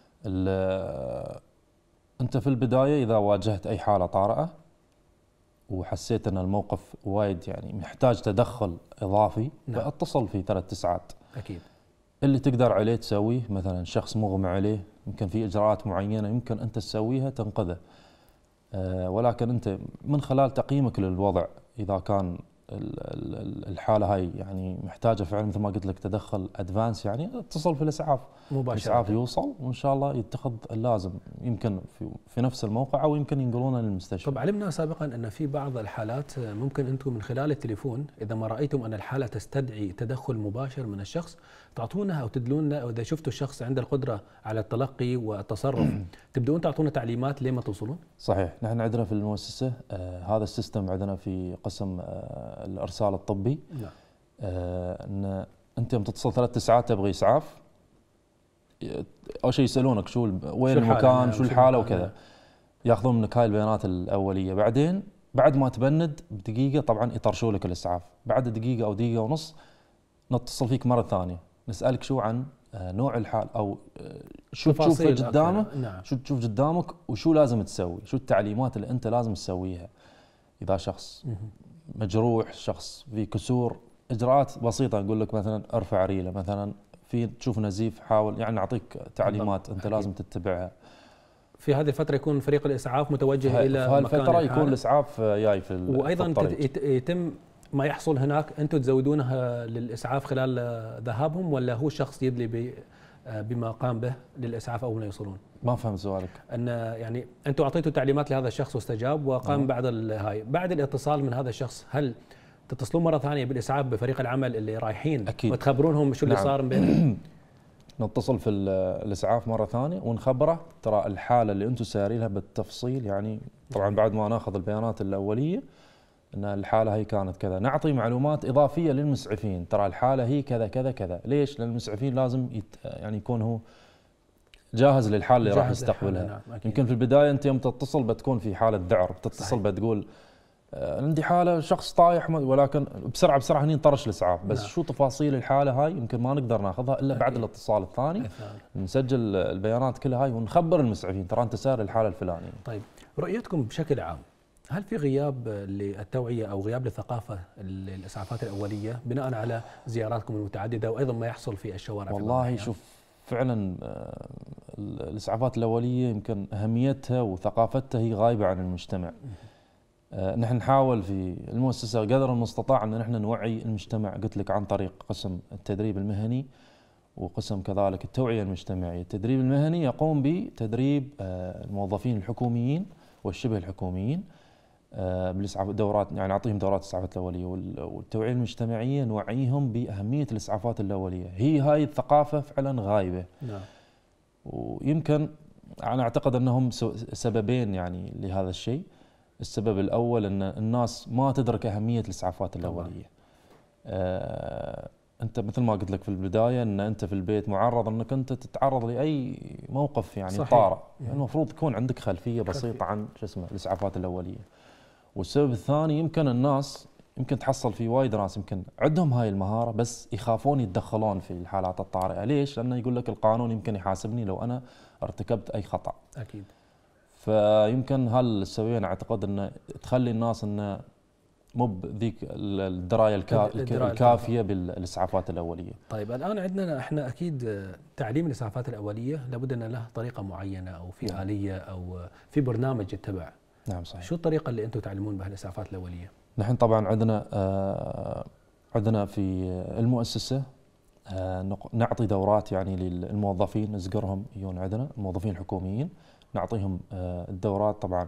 أنت في البداية إذا واجهت أي حالة طارئة وحسيت أن الموقف وايد يعني محتاج تدخل إضافي، نعم. فاتصل في ثلاث تسعات. أكيد. اللي تقدر عليه تسويه، مثلا شخص مغمى عليه، يمكن في إجراءات معينة يمكن أنت تسويها تنقذه. أه ولكن أنت من خلال تقييمك للوضع، إذا كان الحالة هاي يعني محتاجة فعلا مثل ما قلت لك تدخل ادفانس، يعني اتصل في الاسعاف مباشرة، الاسعاف يوصل وان شاء الله يتخذ اللازم، يمكن في, في نفس الموقع او يمكن ينقلونه للمستشفى. طب علمنا سابقا ان في بعض الحالات ممكن انتم من خلال التليفون اذا ما رايتم ان الحالة تستدعي تدخل مباشر من الشخص تعطونها او تدلوننا، او اذا شفتوا الشخص عنده القدرة على التلقي والتصرف تبدؤون تعطونا تعليمات لما توصلون؟ صحيح، نحن عندنا في المؤسسة آه هذا السيستم عندنا في قسم آه الارسال الطبي. نعم. آه ان انت يوم تتصل ثلاث تسعات تبغي اسعاف، اول شيء يسالونك شو وين المكان، شو الحاله وكذا، ياخذون منك هاي البيانات الاوليه، بعدين بعد ما تبند بدقيقه طبعا يطرشوا لك الاسعاف، بعد دقيقه او دقيقه ونص نتصل فيك مره ثانيه نسالك شو عن نوع الحال او شو تشوفه قدامك، نعم. شو تشوف قدامك وشو لازم تسوي، شو التعليمات اللي انت لازم تسويها. اذا شخص مجروح، شخص في كسور، اجراءات بسيطه، نقول لك مثلا ارفع ريله، مثلا في تشوف نزيف حاول، يعني نعطيك تعليمات انت لازم تتبعها. في هذه الفتره يكون فريق الاسعاف متوجه الى في هالفتره يكون الاسعاف جاي في وايضا يتم ما يحصل هناك، انتم تزودونها للاسعاف خلال ذهابهم، ولا هو الشخص يدلي بما قام به للاسعاف اول ما يوصلون؟ ما فهمت سؤالك. ان يعني انتم اعطيتوا تعليمات لهذا الشخص واستجاب وقام أه. بعد هاي، بعد الاتصال من هذا الشخص هل تتصلون مره ثانيه بالاسعاف بفريق العمل اللي رايحين أكيد. وتخبرونهم شو اللي نعم. صار بينهم؟ نتصل في الاسعاف مره ثانيه ونخبره ترى الحاله اللي انتم سايرينها بالتفصيل، يعني طبعا بعد ما ناخذ البيانات الاوليه ان الحاله هي كانت كذا، نعطي معلومات اضافيه للمسعفين، ترى الحاله هي كذا كذا كذا. ليش؟ لان المسعفين لازم يت يعني يكون هو جاهز للحاله اللي راح يستقبلها. نعم. يمكن في البدايه انت يوم تتصل بتكون في حاله ذعر، بتتصل بتقول عندي حاله شخص طايح، ولكن بسرعه بسرعه هني نطرش الاسعاف، بس نعم. شو تفاصيل الحاله هاي يمكن ما نقدر ناخذها الا بعد الاتصال الثاني، نسجل البيانات كلها هاي ونخبر المسعفين ترى انت سائر الحاله الفلانيه. طيب رؤيتكم بشكل عام، هل في غياب للتوعيه او غياب للثقافه الاسعافات الاوليه بناء على زياراتكم المتعدده وايضا ما يحصل في الشوارع؟ والله شوف فعلا الاسعافات الاوليه يمكن اهميتها وثقافتها هي غايبه عن المجتمع. نحن نحاول في المؤسسه قدر المستطاع ان نحن نوعي المجتمع، قلت لك عن طريق قسم التدريب المهني وقسم كذلك التوعيه المجتمعيه. التدريب المهني يقوم بتدريب الموظفين الحكوميين والشبه الحكوميين بالاسعاف دورات، يعني نعطيهم دورات الاسعافات الاوليه، والتوعيه المجتمعيه نوعيهم باهميه الاسعافات الاوليه. هي هاي الثقافه فعلا غايبه. نعم. ويمكن انا اعتقد انهم سببين يعني لهذا الشيء. السبب الاول ان الناس ما تدرك اهميه الاسعافات الاوليه. آه انت مثل ما قلت لك في البدايه ان انت في البيت معرض انك انت تتعرض لاي موقف يعني طارئ، يعني المفروض تكون عندك خلفيه بسيطه عن شو اسمه الاسعافات الاوليه. والسبب الثاني يمكن الناس يمكن تحصل في وايد ناس يمكن عندهم هاي المهاره بس يخافون يتدخلون في الحالات الطارئه. ليش؟ لانه يقول لك القانون يمكن يحاسبني لو انا ارتكبت اي خطا. اكيد. فيمكن هالسببين اعتقد انه تخلي الناس انه مو بذيك الدرايه الكافيه بالاسعافات الاوليه. طيب الان عندنا احنا اكيد تعليم الاسعافات الاوليه لابد ان له طريقه معينه او في نعم. اليه او في برنامج يتبع. نعم صحيح. شو الطريقه اللي انتم تعلمون بها الاسعافات الاوليه؟ نحن طبعا عندنا آه عندنا في المؤسسه آه نعطي دورات يعني للموظفين، نزقرهم يجون عندنا الموظفين الحكوميين، نعطيهم آه الدورات. طبعا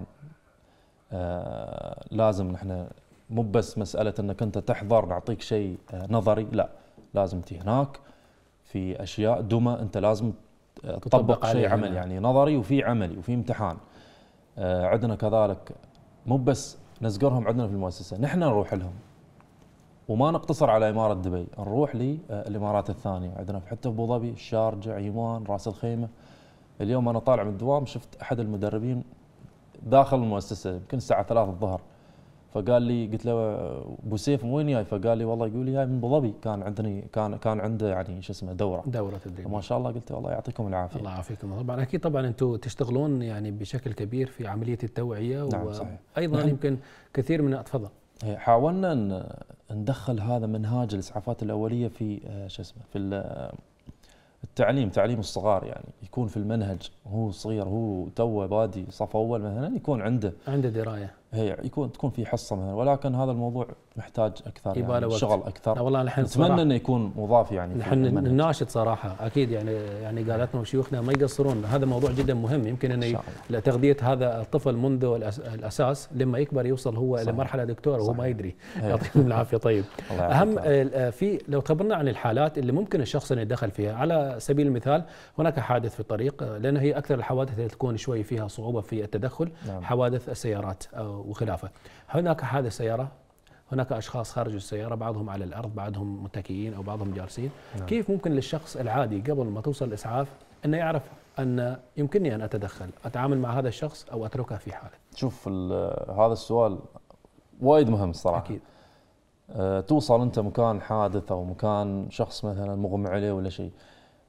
آه لازم نحن مو بس مساله انك انت تحضر نعطيك شيء آه نظري، لا لازم تي هناك في اشياء دمى انت لازم تطبق شيء عملي، يعني نظري وفي عملي وفي امتحان. آه عندنا كذلك مو بس نزقرهم عندنا في المؤسسه، نحن نروح لهم وما نقتصر على اماره دبي، نروح للامارات الثانيه. عندنا حتى في ابو ظبي، الشارجه، عمان، راس الخيمه. اليوم انا طالع من الدوام شفت احد المدربين داخل المؤسسه يمكن الساعه ثلاثة الظهر، فقال لي قلت له ابو سيف من وين جاي؟ فقال لي والله يقول لي جاي من ابو ظبي، كان عندني كان كان عنده يعني شو اسمه دوره دوره تدريب. ما شاء الله. قلت والله يعطيكم العافيه. الله يعافيكم. طبعا اكيد طبعا انتم تشتغلون يعني بشكل كبير في عمليه التوعيه. نعم صحيح. وايضا نعم. يمكن كثير من اتفضل. حاولنا ان ندخل هذا منهاج الاسعافات الاوليه في شو اسمه في التعليم، تعليم الصغار، يعني يكون في المنهج هو صغير، هو توه بادي صف اول مثلا، يكون عنده عنده درايه، هي يكون تكون في حصه مثلا، ولكن هذا الموضوع محتاج اكثر يعني شغل اكثر. لا والله نحن نتمنى انه يكون مضاف يعني. نحن نناشد صراحه اكيد يعني يعني قالتنا وشيوخنا ما يقصرون، هذا موضوع جدا مهم. يمكن انه لتغذيه هذا الطفل منذ الاساس لما يكبر يوصل هو الى مرحله دكتور وهو ما يدري. يعطيكم العافيه. طيب اهم في لو تخبرنا عن الحالات اللي ممكن الشخص انه يدخل فيها، على سبيل المثال هناك حادث في الطريق، لان هي اكثر الحوادث اللي تكون شوي فيها صعوبه في التدخل. نعم. حوادث السيارات وخلافه. هناك حادث سياره، هناك اشخاص خارج السياره، بعضهم على الارض، بعضهم متكئين او بعضهم جالسين. نعم. كيف ممكن للشخص العادي قبل ما توصل الاسعاف انه يعرف ان يمكنني ان اتدخل، اتعامل مع هذا الشخص او اتركه في حاله؟ شوف هذا السؤال وايد مهم الصراحه. اكيد. أه توصل انت مكان حادث او مكان شخص مثلا مغمى عليه ولا شيء،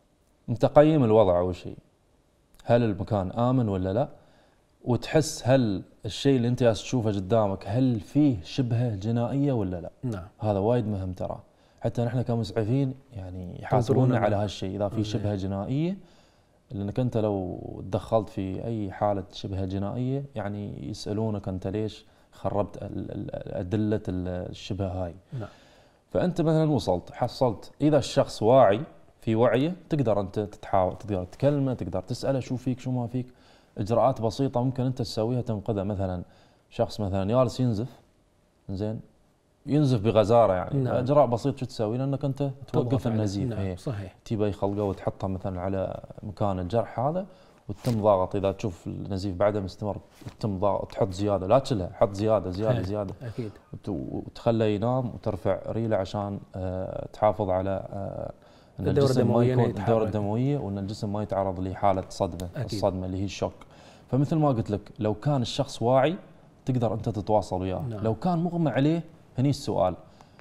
متقيم الوضع اول شيء، هل المكان امن ولا لا، وتحس هل الشيء اللي انت تشوفه قدامك هل فيه شبهه جنائيه ولا لا. نعم. هذا وايد مهم ترى، حتى نحن كمسعفين يعني يحاسبونا على هالشيء اذا في شبهه جنائيه، لانك انت لو تدخلت في اي حاله شبهه جنائيه يعني يسالونك انت ليش خربت ادله الشبهه هاي. نعم. فانت مثلا وصلت حصلت اذا الشخص واعي في وعيه تقدر انت تتحاور، تقدر تكلمه، تقدر تساله شو فيك شو ما فيك. اجراءات بسيطه ممكن انت تسويها تنقذه. مثلا شخص مثلا جالس ينزف، زين ينزف بغزاره يعني. نعم. اجراء بسيط شو تسوي؟ لانك انت توقف النزيف. نعم. صحيح. تجيبه يخلقه وتحطه مثلا على مكان الجرح هذا وتتم ضاغط. اذا تشوف النزيف بعده مستمر تتم ضاغط، تحط زياده، لا تشيلها، حط زياده زياده زياده اكيد، وتخليه ينام وترفع ريله عشان أه تحافظ على أه ان الدورة الجسم ما يكون الدموية الدوره الدمويه وان الجسم ما يتعرض لحاله صدمه. أكيد. الصدمه اللي هي الشوك. فمثل ما قلت لك لو كان الشخص واعي تقدر انت تتواصل وياه. نعم. لو كان مغمى عليه هني السؤال،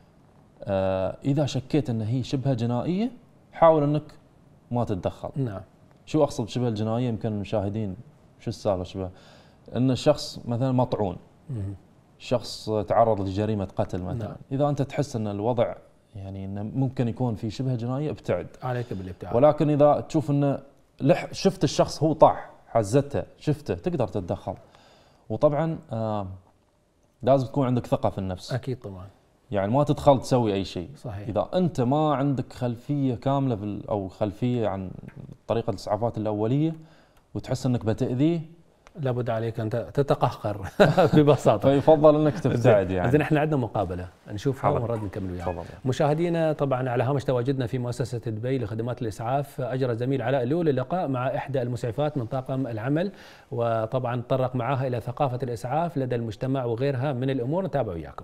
آه اذا شكيت ان هي شبهه جنائيه حاول انك ما تتدخل. نعم. شو اقصد بشبهه الجنائيه؟ يمكن المشاهدين شو السالفه شبه؟ ان الشخص مثلا مطعون، شخص تعرض لجريمه قتل مثلا. نعم. اذا انت تحس ان الوضع يعني انه ممكن يكون في شبهه جنائيه ابتعد. عليك بالابتعاد. ولكن اذا تشوف انه لح شفت الشخص هو طاح، حزته، شفته، تقدر تتدخل. وطبعا آه لازم تكون عندك ثقه في النفس. اكيد طبعا. يعني ما تدخل تسوي اي شيء. صحيح. اذا انت ما عندك خلفيه كامله في او خلفيه عن طريقه الاسعافات الاوليه وتحس انك بتاذيه لابد عليك ان تتقهقر ببساطه. فيفضل انك تبتعد يعني. زين احنا عندنا مقابله نشوفها ونرد نكمل وياها. مشاهدينا طبعا على هامش تواجدنا في مؤسسه دبي لخدمات الاسعاف، اجرى زميل علاء اللولي لقاء مع احدى المسعفات من طاقم العمل، وطبعا تطرق معاها الى ثقافه الاسعاف لدى المجتمع وغيرها من الامور. نتابع وياكم.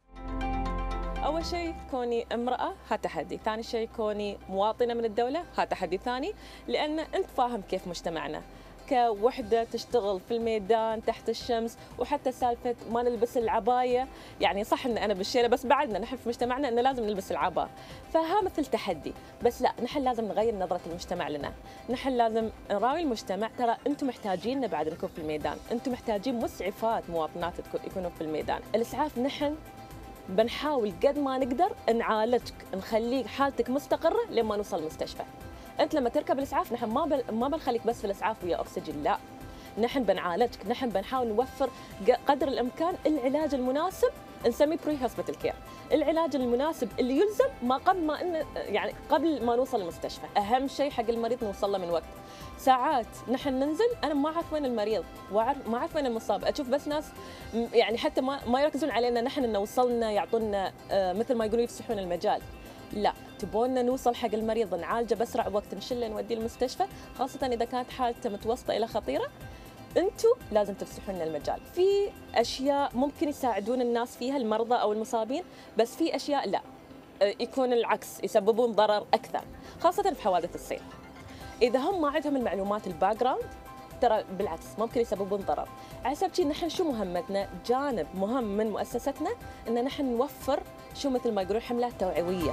أول شيء كوني امرأة ها تحدي، ثاني شيء كوني مواطنة من الدولة ها تحدي ثاني، لأن أنت فاهم كيف مجتمعنا كوحدة تشتغل في الميدان تحت الشمس، وحتى سالفة ما نلبس العباية، يعني صح إن أنا بالشيلة بس بعدنا نحن في مجتمعنا إنه لازم نلبس العباية، فها مثل تحدي، بس لا نحن لازم نغير نظرة المجتمع لنا، نحن لازم نراوي المجتمع ترى أنتم محتاجيننا بعد نكون في الميدان، أنتم محتاجين مسعفات مواطنات يكونوا في الميدان، الإسعاف نحن بنحاول قد ما نقدر نعالجك نخليك حالتك مستقرة لما نوصل المستشفى. انت لما تركب الاسعاف نحن ما بل ما بنخليك بس في الاسعاف ويا اكسجين، لا نحن بنعالجك، نحن بنحاول نوفر قدر الامكان العلاج المناسب، نسميه بري هوسبيتال كير، العلاج المناسب اللي يلزم ما قبل ما إن يعني قبل ما نوصل المستشفى، اهم شيء حق المريض نوصل له من وقت. ساعات نحن ننزل انا ما اعرف وين المريض، ما اعرف وين المصاب، اشوف بس ناس يعني حتى ما ما يركزون علينا نحن انه وصلنا يعطونا مثل ما يقولون يفسحون المجال. لا تبوننا نوصل حق المريض نعالجه باسرع وقت، نشله نوديه المستشفى، خاصه اذا كانت حالته متوسطه الى خطيره. انتم لازم تفسحوا لنا المجال. في اشياء ممكن يساعدون الناس فيها المرضى او المصابين، بس في اشياء لا يكون العكس، يسببون ضرر اكثر، خاصه في حوادث السير. اذا هم ما عندهم المعلومات الباك جراوند ترى بالعكس ممكن يسببون ضرر. على حسب شيء نحن شو مهمتنا؟ جانب مهم من مؤسستنا ان نحن نوفر شو مثل ما يقولون حملات توعويه.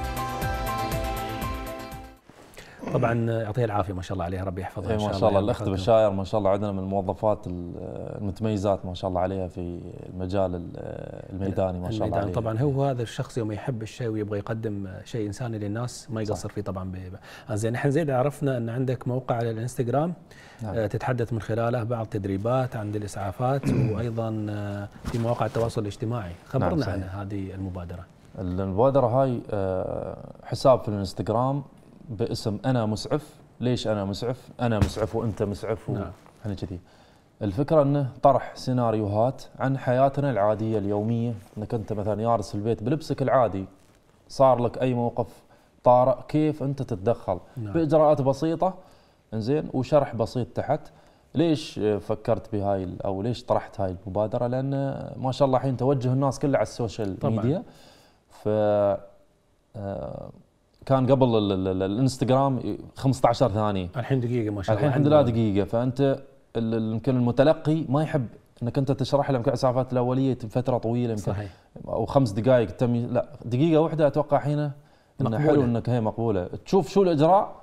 طبعا يعطيها العافيه ما شاء الله عليها، ربي يحفظها ان شاء الله. ما شاء الله الاخت بشاير ما شاء الله عندنا من الموظفات المتميزات ما شاء الله عليها في المجال الميداني ما شاء الله عليها. طبعا هو هذا الشخص يوم يحب الشيء ويبغى يقدم شيء انساني للناس ما يقصر فيه طبعا. زين احنا زين عرفنا ان عندك موقع على الانستغرام. نعم. تتحدث من خلاله بعض تدريبات عند الاسعافات وايضا في مواقع التواصل الاجتماعي، خبرنا نعم عن هذه المبادره. المبادره هاي حساب في الانستغرام باسم انا مسعف. ليش انا مسعف؟ انا مسعف وانت مسعف و... نعم. يعني كذي. الفكره انه طرح سيناريوهات عن حياتنا العاديه اليوميه، انك انت مثلا جالس في البيت بلبسك العادي صار لك اي موقف طارئ كيف انت تتدخل. نعم. باجراءات بسيطه انزين وشرح بسيط تحت. ليش فكرت بهاي او ليش طرحت هاي المبادره؟ لان ما شاء الله الحين توجه الناس كلها على السوشيال طبعا. ميديا. ف آه كان قبل الانستغرام خمسة عشر ثانيه، الحين دقيقه ما شاء الله، الحين الحمد لله دقيقه. فانت يمكن المتلقي ما يحب انك انت تشرح له يمكن الاسعافات الاوليه فتره طويله يمكن صحيح. او خمس دقائق تم، لا دقيقه واحده اتوقع هنا انه حلو انك هي مقبوله. تشوف شو الاجراء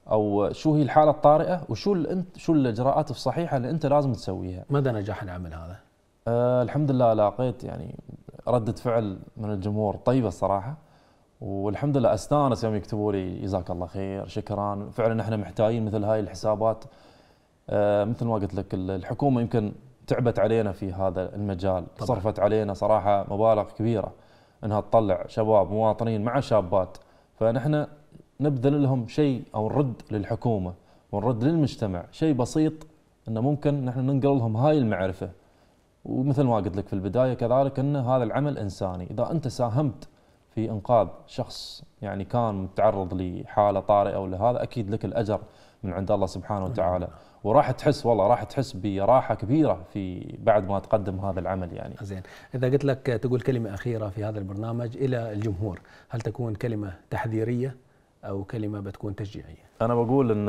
او شو هي الحاله الطارئه وشو انت شو الاجراءات الصحيحه اللي انت لازم تسويها. مدى نجاح العمل هذا؟ أه الحمد لله لاقيت يعني رده فعل من الجمهور طيبه الصراحه، والحمد لله استانس يوم يكتبوا لي جزاك الله خير شكرا، فعلا احنا محتاجين مثل هاي الحسابات. أه مثل ما قلت لك الحكومه يمكن تعبت علينا في هذا المجال، طبعا. صرفت علينا صراحه مبالغ كبيره انها تطلع شباب مواطنين مع شابات، فنحن نبذل لهم شيء او نرد للحكومه ونرد للمجتمع شيء بسيط، انه ممكن نحن ننقل لهم هاي المعرفه. ومثل ما قلت لك في البدايه كذلك ان هذا العمل انساني، اذا انت ساهمت في انقاذ شخص يعني كان متعرض لحاله طارئه ولا هذا، اكيد لك الاجر من عند الله سبحانه وتعالى، وراح تحس والله راح تحس براحه كبيره في بعد ما تقدم هذا العمل يعني. زين، اذا قلت لك تقول كلمه اخيره في هذا البرنامج الى الجمهور، هل تكون كلمه تحذيريه او كلمه بتكون تشجيعيه؟ انا بقول ان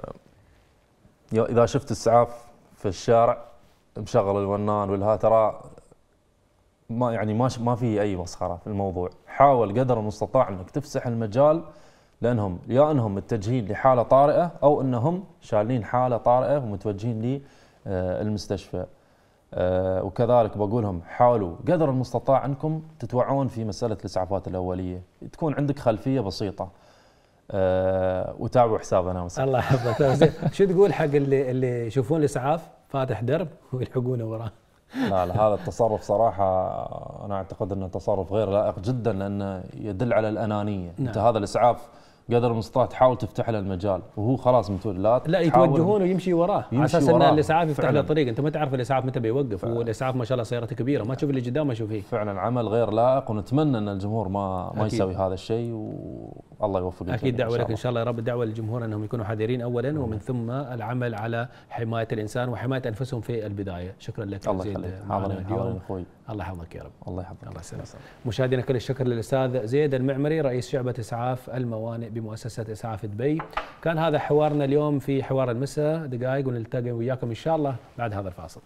اذا شفت اسعاف في الشارع مشغل الونان والها، ترى ما يعني ما ما في اي مسخره في الموضوع، حاول قدر المستطاع انك تفسح المجال، لانهم يا انهم متجهين لحاله طارئه او انهم شالين حاله طارئه ومتوجهين للمستشفى. وكذلك بقول لهم حاولوا قدر المستطاع انكم تتوعون في مساله الاسعافات الاوليه، تكون عندك خلفيه بسيطه. وتابعوا حسابنا مثلا. الله يحفظك. شو تقول حق اللي اللي يشوفون الاسعاف فاتح درب ويلحقونه وراه؟ لا لا، هذا التصرف صراحه انا اعتقد انه تصرف غير لائق جدا، لانه يدل على الانانيه. نعم. انت هذا الاسعاف قدر المستطاع تحاول تفتح له المجال وهو خلاص متولى، لا لا يتوجهون ويمشي وراه على اساس ان الاسعاف يفتح له طريق، انت ما تعرف الاسعاف متى بيوقف، والاسعاف ما شاء الله سيارته كبيره ما تشوف اللي قدامه شو فيه. فعلا عمل غير لائق، ونتمنى ان الجمهور ما ما يسوي هذا الشيء، والله يوفق. اكيد دعوه لك ان شاء الله يا رب، دعوه للجمهور انهم يكونوا حذرين اولا، ومن ثم العمل على حمايه الانسان وحمايه انفسهم في البدايه. شكرا لك الله زيد معنا اليوم. الله يحفظك يا رب. الله يحفظك. الله يسلمك. مشاهدينا كل الشكر للاستاذ زيد المعمري رئيس شعبه اسعاف الموانئ بمؤسسه اسعاف دبي. كان هذا حوارنا اليوم في حوار المساء، دقائق ونلتقي وياكم ان شاء الله بعد هذا الفاصل.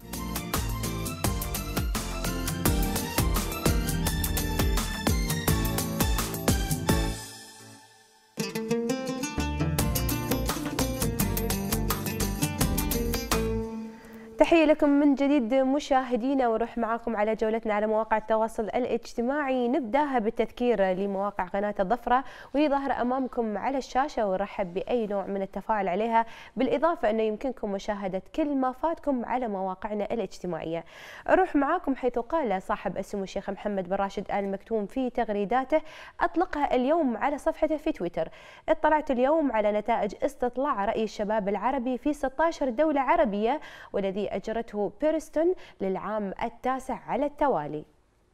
تحية لكم من جديد مشاهدينا، ونروح معاكم على جولتنا على مواقع التواصل الاجتماعي. نبداها بالتذكير لمواقع قناة الظفرة وهي ظاهرة أمامكم على الشاشة، ونرحب بأي نوع من التفاعل عليها، بالإضافة أنه يمكنكم مشاهدة كل ما فاتكم على مواقعنا الاجتماعية. أروح معاكم حيث قال صاحب السمو الشيخ محمد بن راشد آل مكتوم في تغريداته أطلقها اليوم على صفحته في تويتر: اطلعت اليوم على نتائج استطلاع رأي الشباب العربي في ستة عشر دولة عربية، والذي أجرته بيرستون للعام التاسع على التوالي.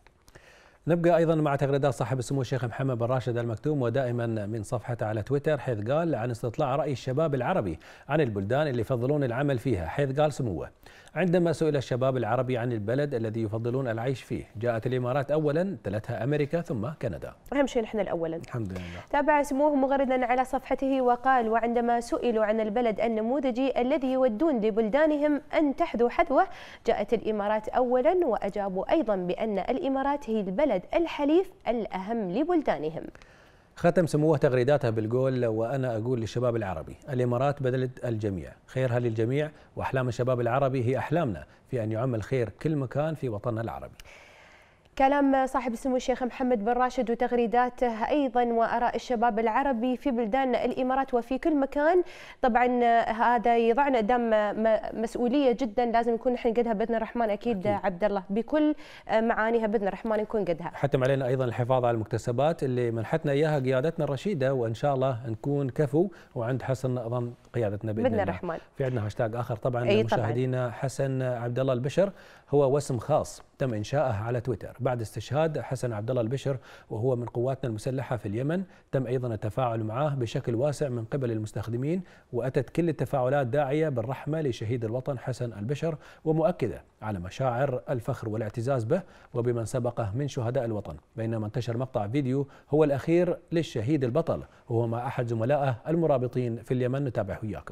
نبقى أيضا مع تغريدات صاحب السمو الشيخ محمد بن راشد آل مكتوم، ودائما من صفحته على تويتر، حيث قال عن استطلاع رأي الشباب العربي عن البلدان اللي يفضلون العمل فيها، حيث قال سموه: عندما سئل الشباب العربي عن البلد الذي يفضلون العيش فيه، جاءت الإمارات أولا، تلتها أمريكا، ثم كندا. أهم شيء نحن الأولا الحمد لله. تابع سموه مغردا على صفحته وقال: وعندما سئلوا عن البلد النموذجي الذي يودون لبلدانهم أن تحذو حذوه، جاءت الإمارات أولا، وأجابوا أيضا بأن الإمارات هي البلد الحليف الأهم لبلدانهم. ختم سموه تغريداته بالقول: وأنا أقول للشباب العربي الإمارات بلد الجميع، خيرها للجميع، وأحلام الشباب العربي هي أحلامنا في أن يعم الخير كل مكان في وطننا العربي. كلام صاحب السمو الشيخ محمد بن راشد وتغريداته أيضا وآراء الشباب العربي في بلدان الإمارات وفي كل مكان. طبعا هذا يضعنا قدام مسؤولية جدا لازم نكون نحن قدها بإذن الرحمن. أكيد, أكيد عبد الله بكل معانيها بإذن الرحمن نكون قدها. حتم علينا أيضا الحفاظ على المكتسبات اللي منحتنا إياها قيادتنا الرشيدة، وإن شاء الله نكون كفو وعند حسن ظن قيادتنا بإذن, بإذن الرحمن. في عندنا هاشتاج آخر طبعا مشاهدينا، حسن عبد الله البشر، هو واسم خاص تم إنشائه على تويتر بعد استشهاد حسن عبد الله البشر وهو من قواتنا المسلحة في اليمن. تم أيضا التفاعل معه بشكل واسع من قبل المستخدمين، وأتت كل التفاعلات داعية بالرحمة لشهيد الوطن حسن البشر، ومؤكدة على مشاعر الفخر والاعتزاز به وبمن سبقه من شهداء الوطن. بينما انتشر مقطع فيديو هو الأخير للشهيد البطل وهو مع أحد زملائه المرابطين في اليمن، نتابعه وياكم.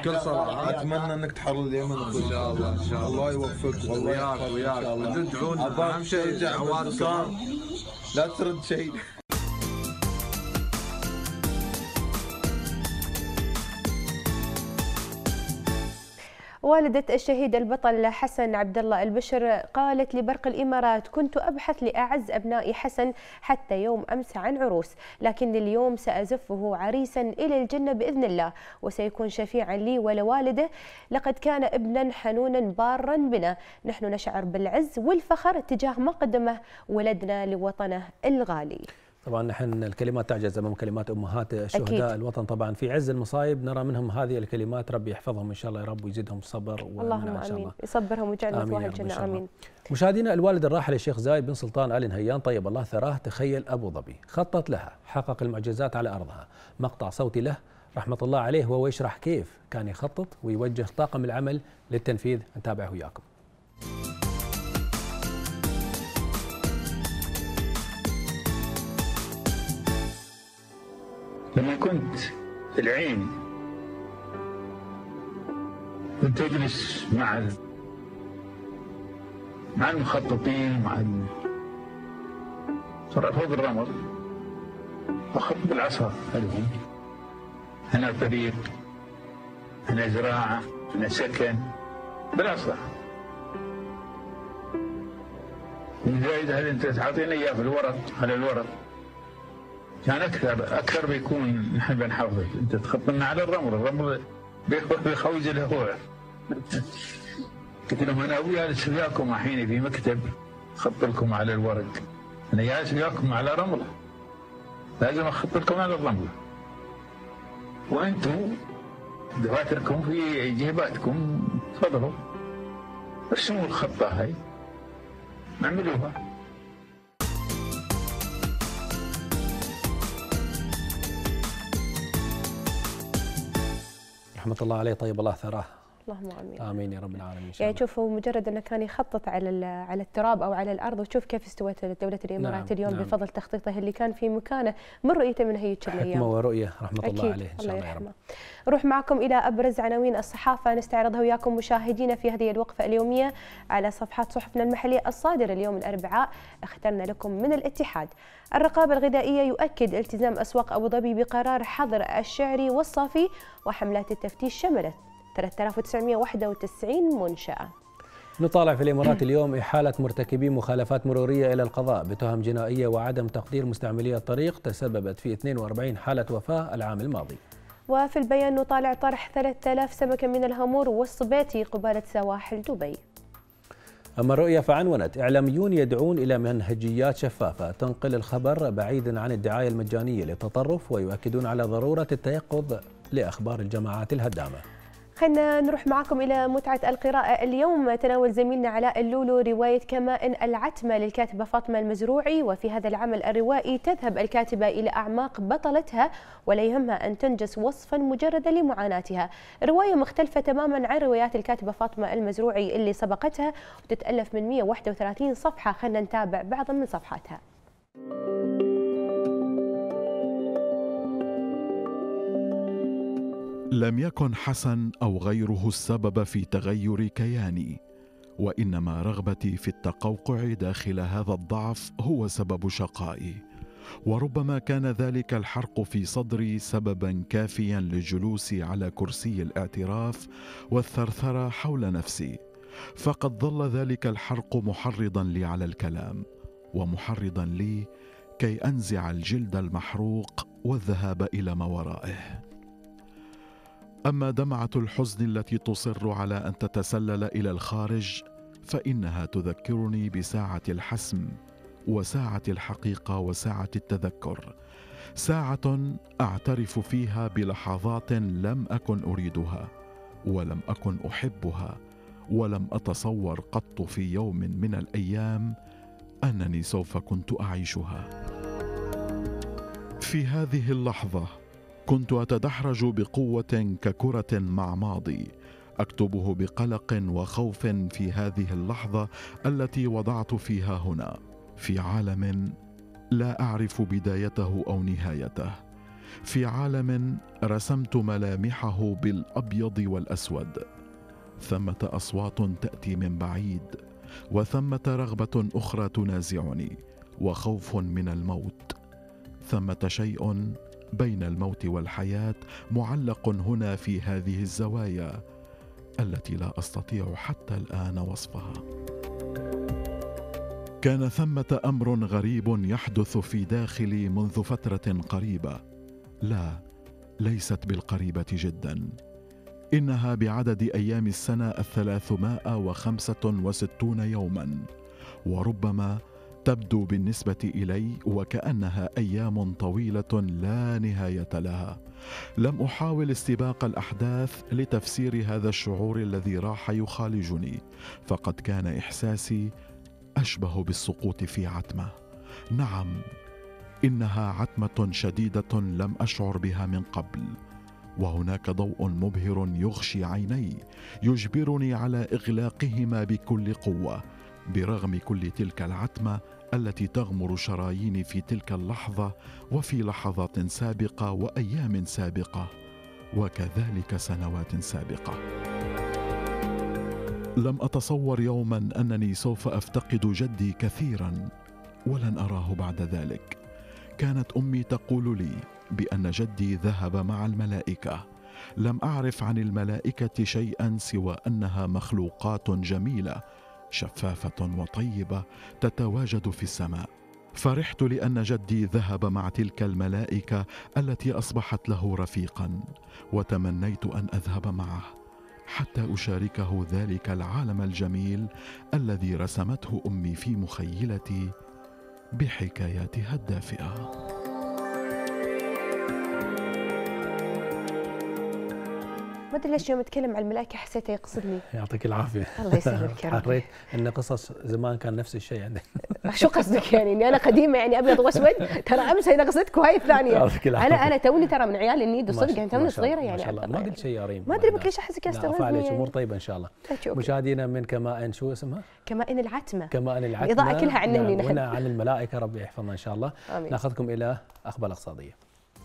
كل صراحه اتمنى انك تحرر اليمن ان شاء الله. ان شاء الله يوفقك وياك وياك تدعون اهم شيء دعواتكم لا ترد شيء. والدة الشهيد البطل حسن عبد الله البشر قالت لبرق الإمارات: كنت أبحث لأعز أبنائي حسن حتى يوم أمس عن عروس، لكن اليوم سأزفه عريسا إلى الجنة بإذن الله، وسيكون شفيعا لي ولوالده. لقد كان ابنا حنونا بارا بنا، نحن نشعر بالعز والفخر تجاه ما قدمه ولدنا لوطنه الغالي. طبعا نحن الكلمات تعجز امام كلمات امهات شهداء أكيد. الوطن طبعا في عز المصايب نرى منهم هذه الكلمات. ربي يحفظهم ان شاء الله يا رب ويزيدهم صبر اللهم امين، يصبرهم ويجعلنا مثواه الجنه امين. مشاهدينا، الوالد الراحل الشيخ زايد بن سلطان ال نهيان طيب الله ثراه تخيل ابو ظبي خطط لها، حقق المعجزات على ارضها. مقطع صوتي له رحمه الله عليه وهو يشرح كيف كان يخطط ويوجه طاقم العمل للتنفيذ. نتابعه وياكم. لما كنت في العين كنت أجلس مع مع المخططين مع فوق الرمل أخذ بالعصا لهم: هنا طريق، هنا زراعة، هنا سكن، بالعصا. من زايد هل أنت تعطينا إياه في الورق على الورق كان أكثر أكثر بيكون نحن بنحافظك. أنت تخط لنا على الرمل، الرمل بيخوج الهواء. قلت لهم: أنا أبوي جالس وياكم الحين في مكتب أخط لكم على الورق، أنا جالس وياكم على رملة، لازم أخط لكم على الرملة، وأنتم دفاتركم في جيباتكم، تفضلوا ارسموا الخطة هاي اعملوها. رحمة الله عليه طيب الله ثراه. اللهم امين. امين يا رب العالمين. يعني شوفوا مجرد انه كان يخطط على على التراب او على الارض، وشوف كيف استوت دوله الامارات نعم اليوم نعم. بفضل تخطيطه اللي كان في مكانه من رؤيته من هيك الايام. حكمه ورؤيه رحمه أكيد. الله عليه ان شاء الله الله يا رب. نروح معكم الى ابرز عناوين الصحافه نستعرضها وياكم مشاهدينا في هذه الوقفه اليوميه على صفحات صحفنا المحليه الصادره اليوم الاربعاء. اخترنا لكم من الاتحاد: الرقابه الغذائيه يؤكد التزام اسواق ابو ظبي بقرار حظر الشعري والصافي، وحملات التفتيش شملت ثلاثة آلاف وتسعمئة وواحد وتسعين منشأة. نطالع في الإمارات اليوم إحالة مرتكبي مخالفات مرورية إلى القضاء بتهم جنائية وعدم تقدير مستعملي الطريق تسببت في اثنين وأربعين حالة وفاة العام الماضي. وفي البيان نطالع طرح ثلاثة آلاف سمكة من الهامور والصبيتي قبالة سواحل دبي. أما الرؤية فعنونت: إعلاميون يدعون إلى منهجيات شفافة تنقل الخبر بعيدا عن الدعاية المجانية للتطرف، ويؤكدون على ضرورة التيقظ لأخبار الجماعات الهدامة. خلينا نروح معكم إلى متعة القراءة. اليوم تناول زميلنا علاء اللولو رواية كمائن العتمة للكاتبة فاطمة المزروعي، وفي هذا العمل الروائي تذهب الكاتبة إلى أعماق بطلتها ولا يهمها أن تنجز وصفا مجردا لمعاناتها. رواية مختلفة تماما عن روايات الكاتبة فاطمة المزروعي اللي سبقتها وتتألف من مئة وواحد وثلاثين صفحة. خلينا نتابع بعضا من صفحاتها. لم يكن حسن أو غيره السبب في تغير كياني، وإنما رغبتي في التقوقع داخل هذا الضعف هو سبب شقائي، وربما كان ذلك الحرق في صدري سببا كافيا للجلوس على كرسي الاعتراف والثرثرة حول نفسي، فقد ظل ذلك الحرق محرضا لي على الكلام، ومحرضا لي كي أنزع الجلد المحروق والذهاب إلى ما ورائه. أما دمعة الحزن التي تصر على أن تتسلل إلى الخارج فإنها تذكرني بساعة الحسم وساعة الحقيقة وساعة التذكر، ساعة أعترف فيها بلحظات لم أكن أريدها ولم أكن أحبها، ولم أتصور قط في يوم من الأيام أنني سوف كنت أعيشها. في هذه اللحظة كنت أتدحرج بقوة ككرة مع ماضي، أكتبه بقلق وخوف في هذه اللحظة التي وضعت فيها هنا، في عالم لا أعرف بدايته أو نهايته، في عالم رسمت ملامحه بالأبيض والأسود. ثمة أصوات تأتي من بعيد، وثمة رغبة أخرى تنازعني، وخوف من الموت. ثمة شيء بين الموت والحياة معلق هنا في هذه الزوايا التي لا أستطيع حتى الآن وصفها. كان ثمة أمر غريب يحدث في داخلي منذ فترة قريبة. لا، ليست بالقريبة جدا، إنها بعدد أيام السنة الثلاثمائة وخمسة وستون يوما، وربما تبدو بالنسبة إلي وكأنها أيام طويلة لا نهاية لها. لم أحاول استباق الأحداث لتفسير هذا الشعور الذي راح يخالجني، فقد كان إحساسي أشبه بالسقوط في عتمة. نعم، إنها عتمة شديدة لم أشعر بها من قبل، وهناك ضوء مبهر يغشي عيني يجبرني على إغلاقهما بكل قوة، برغم كل تلك العتمة التي تغمر شراييني في تلك اللحظة وفي لحظات سابقة وأيام سابقة وكذلك سنوات سابقة. لم أتصور يوما أنني سوف أفتقد جدي كثيرا ولن أراه بعد ذلك. كانت أمي تقول لي بأن جدي ذهب مع الملائكة. لم أعرف عن الملائكة شيئا سوى أنها مخلوقات جميلة شفافة وطيبة تتواجد في السماء. فرحت لأن جدي ذهب مع تلك الملائكة التي أصبحت له رفيقا، وتمنيت أن أذهب معه حتى أشاركه ذلك العالم الجميل الذي رسمته أمي في مخيلتي بحكاياتها الدافئة. ما ادري ليش يوم اتكلم عن الملائكه حسيته يقصدني. يعطيك العافيه. الله يسلمك يا رب. حريت ان قصص زمان كان نفس الشيء عندك. شو قصدك يعني اني انا قديمه يعني ابيض واسود؟ ترى امس هي قصدك وهاي الثانيه. انا انا توني ترى من عيال النيد الصدق يعني توني صغيره يعني. ما شاء الله ما قلت شيء يا ريم. ما ادري بك ليش احسك استغربت. لا عليك امور طيبه ان شاء الله. مشاهدينا من كمائن شو اسمها؟ كمائن العتمه. كمائن العتمه. الاضاءه كلها عنني نحن. هنا عن الملائكه ربي يحفظنا ان شاء الله. آمين. ناخذكم الى اخبار اقتصاديه.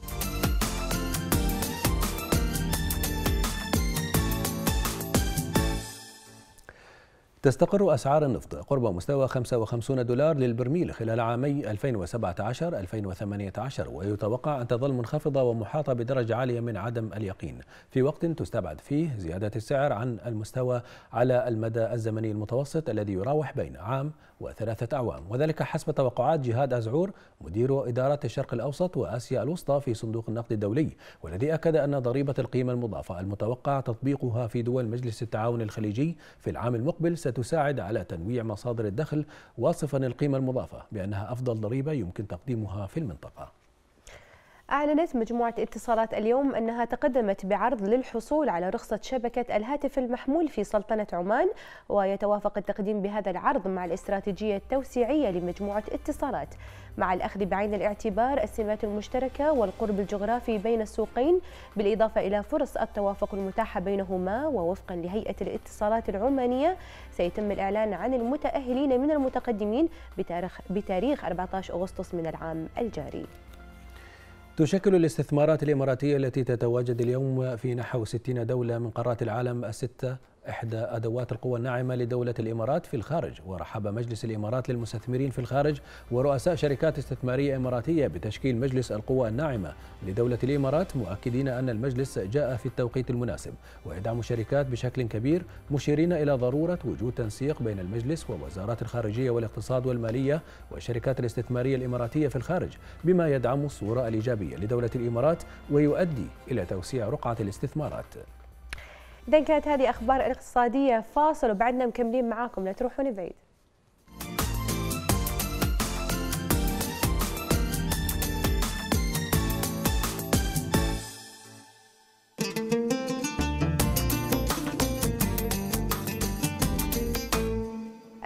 تستقر أسعار النفط قرب مستوى خمسة وخمسين دولار للبرميل خلال عامي ألفين وسبعة عشر ألفين وثمانية عشر، ويتوقع أن تظل منخفضة ومحاطة بدرجة عالية من عدم اليقين في وقت تستبعد فيه زيادة السعر عن المستوى على المدى الزمني المتوسط الذي يراوح بين عام وثلاثة أعوام، وذلك حسب توقعات جهاد أزعور مدير إدارة الشرق الأوسط وآسيا الوسطى في صندوق النقد الدولي، والذي أكد أن ضريبة القيمة المضافة المتوقع تطبيقها في دول مجلس التعاون الخليجي في العام المقبل ستساعد على تنويع مصادر الدخل، واصفا القيمة المضافة بأنها أفضل ضريبة يمكن تقديمها في المنطقة. أعلنت مجموعة اتصالات اليوم أنها تقدمت بعرض للحصول على رخصة شبكة الهاتف المحمول في سلطنة عمان، ويتوافق التقديم بهذا العرض مع الاستراتيجية التوسيعية لمجموعة اتصالات، مع الأخذ بعين الاعتبار السمات المشتركة والقرب الجغرافي بين السوقين، بالإضافة إلى فرص التوافق المتاحة بينهما. ووفقا لهيئة الاتصالات العمانية سيتم الإعلان عن المتأهلين من المتقدمين بتاريخ بتاريخ أربعة عشر أغسطس من العام الجاري. تشكل الاستثمارات الإماراتية التي تتواجد اليوم في نحو ستين دولة من قارات العالم الستة إحدى أدوات القوى الناعمة لدولة الإمارات في الخارج، ورحب مجلس الإمارات للمستثمرين في الخارج ورؤساء شركات استثمارية إماراتية بتشكيل مجلس القوى الناعمة لدولة الإمارات، مؤكدين أن المجلس جاء في التوقيت المناسب ويدعم الشركات بشكل كبير، مشيرين إلى ضرورة وجود تنسيق بين المجلس ووزارات الخارجية والاقتصاد والمالية والشركات الاستثمارية الإماراتية في الخارج، بما يدعم الصورة الإيجابية لدولة الإمارات ويؤدي إلى توسيع رقعة الاستثمارات. إذا كانت هذه أخبار الاقتصادية، فاصل وبعدنا مكملين معاكم، لا تروحون بعيد.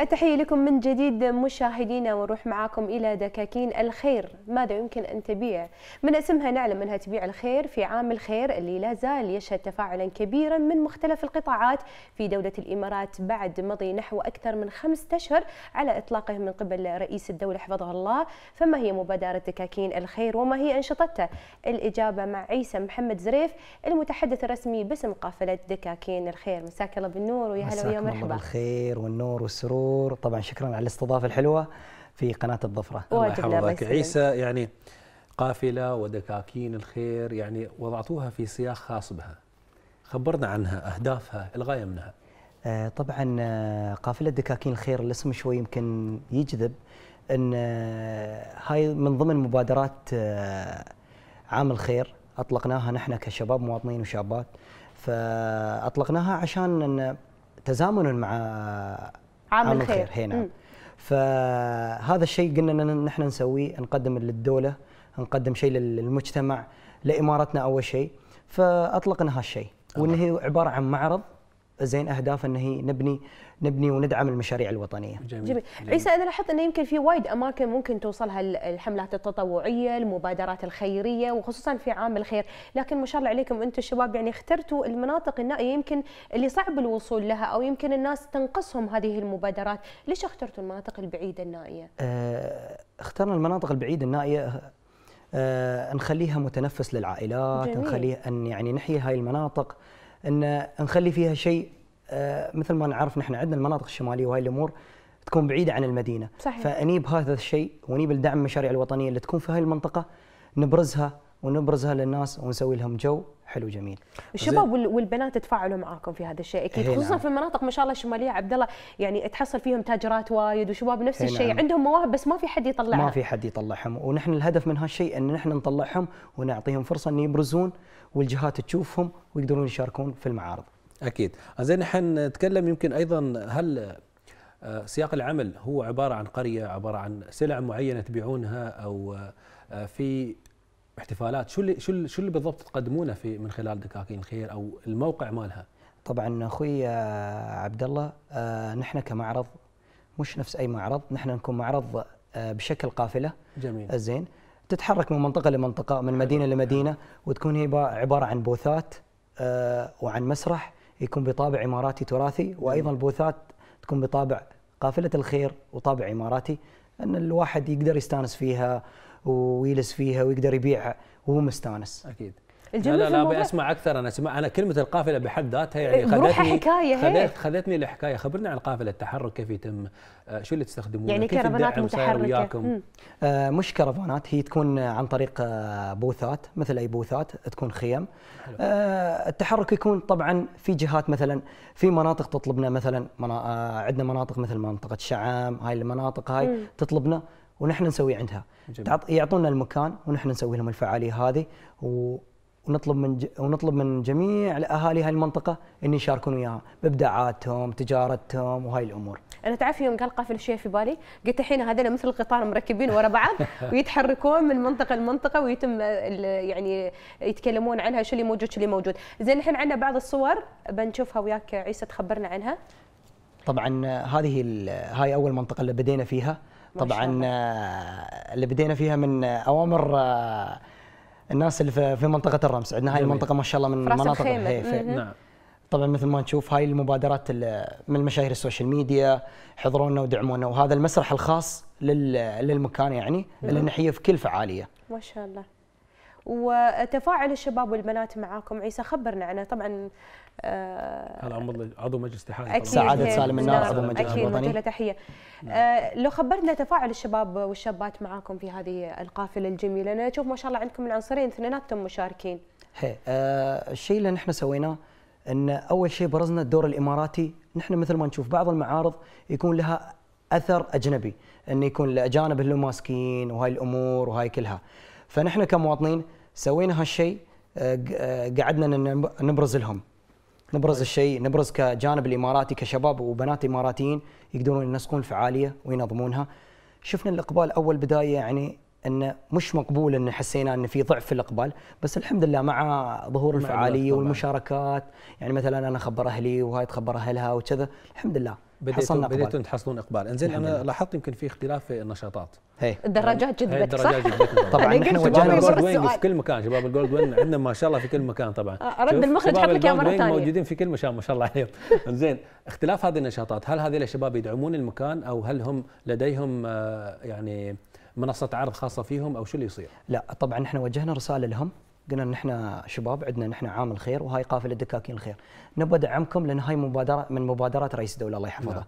التحية لكم من جديد مشاهدينا، ونروح معاكم إلى دكاكين الخير. ماذا يمكن أن تبيع؟ من اسمها نعلم أنها تبيع الخير في عام الخير اللي لا زال يشهد تفاعلا كبيرا من مختلف القطاعات في دولة الإمارات بعد مضي نحو أكثر من خمسة أشهر على إطلاقه من قبل رئيس الدولة حفظه الله. فما هي مبادرة دكاكين الخير وما هي أنشطتها؟ الإجابة مع عيسى محمد زريف المتحدث الرسمي باسم قافلة دكاكين الخير. مساك الله بالنور ويا هلا ويا مرحبا. الله بالخير والنور والسرور. طبعا شكرا على الاستضافه الحلوه في قناه الظفره. الله يحفظك عيسى. يعني قافله ودكاكين الخير يعني وضعتوها في سياق خاص بها، خبرنا عنها، اهدافها، الغايه منها. آه طبعا آه قافله دكاكين الخير الاسم شوي يمكن يجذب، ان آه هاي من ضمن مبادرات آه عام الخير اطلقناها نحن كشباب مواطنين وشابات، فاطلقناها عشان ان تزامنا مع عام, عام الخير, الخير. هنا فهذا الشيء قلنا ان نحن نسويه، نقدم للدوله، نقدم شيء للمجتمع، لامارتنا اول شيء، فاطلقنا هالشيء. وان هي عباره عن معرض زين، اهداف ان هي نبني نبني وندعم المشاريع الوطنيه. جميل. جميل. عيسى، انا لاحظت انه يمكن في وايد اماكن ممكن توصلها الحملات التطوعيه، المبادرات الخيريه، وخصوصا في عام الخير، لكن ما شاء الله عليكم انتم الشباب يعني اخترتوا المناطق النائيه يمكن اللي صعب الوصول لها او يمكن الناس تنقصهم هذه المبادرات، ليش اخترتوا المناطق البعيده النائيه؟ آه اخترنا المناطق البعيده النائيه آه نخليها متنفس للعائلات. جميل. نخليها ان يعني نحيي هاي المناطق، ان نخلي فيها شيء آه مثل ما نعرف نحن عندنا المناطق الشماليه وهي الامور تكون بعيده عن المدينه. صحيح. فانيب هذا الشيء ونيب الدعم المشاريع الوطنيه اللي تكون في هاي المنطقه، نبرزها ونبرزها للناس ونسوي لهم جو حلو جميل. الشباب والبنات تفاعلوا معاكم في هذا الشيء اكيد، خصوصا نعم. في المناطق ما شاء الله الشماليه عبد الله، يعني تحصل فيهم تاجرات وايد وشباب نفس الشيء. نعم. عندهم مواهب بس ما في حد يطلعها. ما في حد يطلعهم، ونحن الهدف من هالشيء ان نحن نطلعهم ونعطيهم فرصه ان يبرزون والجهات تشوفهم ويقدرون يشاركون في المعارض. اكيد. زين نحن نتكلم يمكن ايضا، هل سياق العمل هو عباره عن قريه، عباره عن سلع معينه تبيعونها، او في احتفالات؟ شو اللي شو اللي شو اللي بالضبط تقدمونه في من خلال دكاكين الخير او الموقع مالها؟ طبعا اخوي عبد الله، آه نحن كمعرض مش نفس اي معرض، نحن نكون معرض آه بشكل قافله. جميل. زين، تتحرك من منطقه لمنطقه، من مدينه لمدينه، وتكون هي عباره عن بوثات آه وعن مسرح يكون بطابع اماراتي تراثي، وايضا البوثات تكون بطابع قافله الخير وطابع اماراتي، ان الواحد يقدر يستانس فيها ويجلس فيها ويقدر يبيعها وهو مستانس. اكيد. لا لا لا ابي اسمع اكثر. انا سمع انا كلمه القافله بحد ذاتها يعني خذتني حكايه خذت خذتني لحكايه. خبرنا عن القافله، التحرك كيف يتم، آه شو اللي تستخدمونه، يعني كيف كرفانات متحركه؟ آه مش كرفانات، هي تكون عن طريق آه بوثات مثل اي بوثات، تكون خيم. آه التحرك يكون طبعا في جهات، مثلا في مناطق تطلبنا، مثلا منا آه عندنا مناطق مثل منطقه شعام، هاي المناطق هاي مم. تطلبنا ونحن نسوي عندها. جميل. يعطونا المكان ونحن نسوي لهم الفعاليه هذه، و ونطلب من ج... ونطلب من جميع الاهالي هاي المنطقه ان يشاركون وياها بابداعاتهم، تجارتهم وهاي الامور. انا تعرف يوم قال قافل شيء في بالي، قلت الحين هذول مثل القطار مركبين ورا بعض ويتحركون من منطقه لمنطقه ويتم يعني يتكلمون عنها شو اللي موجود شو اللي موجود. زين الحين عندنا بعض الصور بنشوفها وياك عيسى، تخبرنا عنها. طبعا هذه هاي اول منطقه اللي بدينا فيها. طبعا اللي بدينا فيها من اوامر الناس اللي في منطقه الرمس. عندنا هاي المنطقه ما شاء الله من مناطق الهيفه. نعم. طبعا مثل ما نشوف هاي المبادرات من المشاهير السوشيال ميديا حضرونا ودعمونا، وهذا المسرح الخاص للمكان يعني اللي نحيه في كل فعاليه. ما شاء الله. وتفاعل الشباب والبنات معاكم عيسى خبرنا عنه. طبعا هذا عضو مجلس اتحاد سعاده سالم النار، عضو مجلس الوطني. اكيد له تحيه. آه لو خبرنا تفاعل الشباب والشابات معاكم في هذه القافله الجميله. انا اشوف ما شاء الله عندكم العنصرين اثنيناتهم مشاركين. هي آه الشيء اللي نحن سويناه ان اول شيء برزنا الدور الاماراتي. نحن مثل ما نشوف بعض المعارض يكون لها اثر اجنبي، انه يكون الاجانب اللي ماسكين وهاي الامور وهاي كلها. فنحن كمواطنين سوينا هالشيء، قعدنا نبرز لهم، نبرز الشيء، نبرز كجانب الاماراتي كشباب وبنات اماراتيين يقدرون ينسقون الفعاليه وينظمونها. شفنا الاقبال اول بدايه يعني انه مش مقبول ان حسينا ان في ضعف في الاقبال، بس الحمد لله مع ظهور الفعاليه والمشاركات، يعني مثلا انا اخبر اهلي وهاي تخبر اهلها وكذا، الحمد لله بديتوا بديتوا تحصلون اقبال. انزين انا لاحظت يمكن في اختلاف في النشاطات. هي الدراجات جذبت صح؟ الدراجات جذبت طبعا احنا وجهنا الجولد وينج في كل مكان، شباب الجولد وينج عندنا ما شاء الله في كل مكان طبعا. ارد المخرج حط لك مره ثانيه. موجودين في كل مكان ما شاء الله عليهم. انزين اختلاف هذه النشاطات، هل هذول الشباب يدعمون المكان او هل هم لديهم يعني منصه عرض خاصه فيهم او شو اللي يصير؟ لا طبعا احنا وجهنا رساله لهم، قلنا ان احنا شباب عندنا نحن عامل خير وهاي قافله دكاكين الخير، نبغى ندعمكم لان هاي مبادره من مبادرات رئيس الدوله الله يحفظه.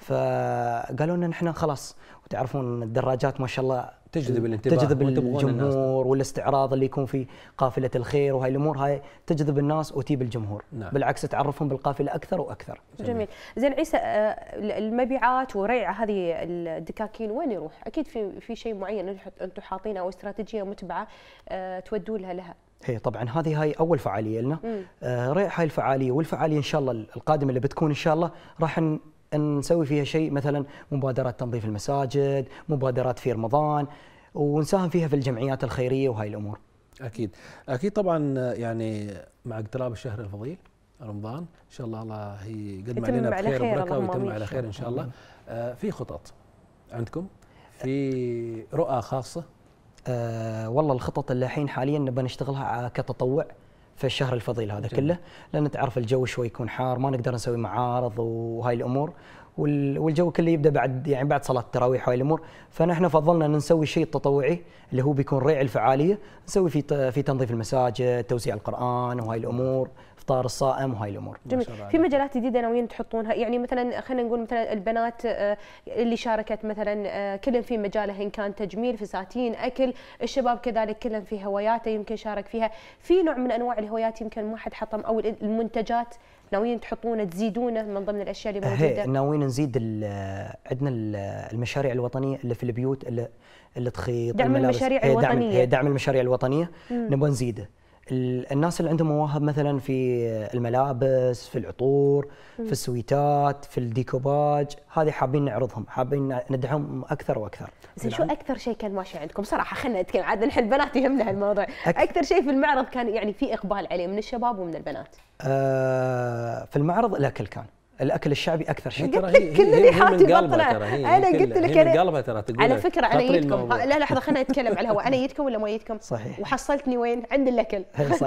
فقالوا لنا نحن خلاص، وتعرفون الدراجات ما شاء الله تجذب الانتباه، تجذب الجمهور، والاستعراض اللي يكون في قافله الخير وهاي الامور هاي تجذب الناس وتجيب الجمهور. نعم. بالعكس تعرفهم بالقافله اكثر واكثر. جميل. زين عيسى، المبيعات وريع هذه الدكاكين وين يروح؟ اكيد في في شيء معين انتم حاطينه او استراتيجيه متبعه تودوا لها لها. هي طبعا هذه هاي اول فعاليه لنا. آه ريع هاي الفعاليه، والفعاليه ان شاء الله القادمه اللي بتكون ان شاء الله راح نسوي فيها شيء مثلا مبادرات تنظيف المساجد، مبادرات في رمضان، ونساهم فيها في الجمعيات الخيريه وهاي الامور. اكيد اكيد طبعا، يعني مع اقتراب الشهر الفضيل رمضان ان شاء الله الله يقدم علينا بخير وبركه ويتم على خير ان شاء الله. آه في خطط عندكم؟ في رؤى خاصه؟ آه والله الخطط اللي الحين حاليا نبغى نشتغلها كتطوع في الشهر الفضيل هذا جميل. كله، لان تعرف الجو شوي يكون حار، ما نقدر نسوي معارض وهاي الامور، والجو كله يبدا بعد يعني بعد صلاه التراويح وهاي الامور، فنحن فضلنا ان نسوي شيء تطوعي اللي هو بيكون ريع الفعاليه، نسوي في في تنظيف المساجد، توزيع القران وهاي الامور، افطار الصائم وهاي الامور. جميل. في مجالات جديده ناويين تحطونها؟ يعني مثلا خلينا نقول مثلا البنات اللي شاركت مثلا كلهم في مجالها، ان كان تجميل، فساتين، اكل، الشباب كذلك كلهم في هواياته يمكن شارك فيها، في نوع من انواع الهوايات يمكن ما حد حطم او المنتجات ناويين تحطونه تزيدونه من ضمن الاشياء اللي موجوده؟ ناويين نزيد عندنا المشاريع الوطنيه اللي في البيوت اللي, اللي تخيط دعم المشاريع الوطنيه. دعم, دعم المشاريع الوطنيه نبغى نزيده. الناس اللي عندهم مواهب مثلا في الملابس، في العطور، مم. في السويتات، في الديكوباج، هذه حابين نعرضهم، حابين ندعمهم اكثر واكثر. زين شو اكثر شيء كان ماشي عندكم صراحه؟ خلينا نتكلم عاد، نحن البنات يهمنا هالموضوع. أك... اكثر شيء في المعرض كان يعني في اقبال عليه من الشباب ومن البنات؟ آه في المعرض الاكل، كان الاكل الشعبي اكثر شيء. قلت لك كل اللي حاطي بطنه، انا قلت لك هي من قلبها ترى تقول على فكره انا جيتكم، لا لحظه خلينا نتكلم على الهواء، انا جيتكم ولا ما جيتكم؟ صحيح. وحصلتني وين؟ عند الاكل. صح.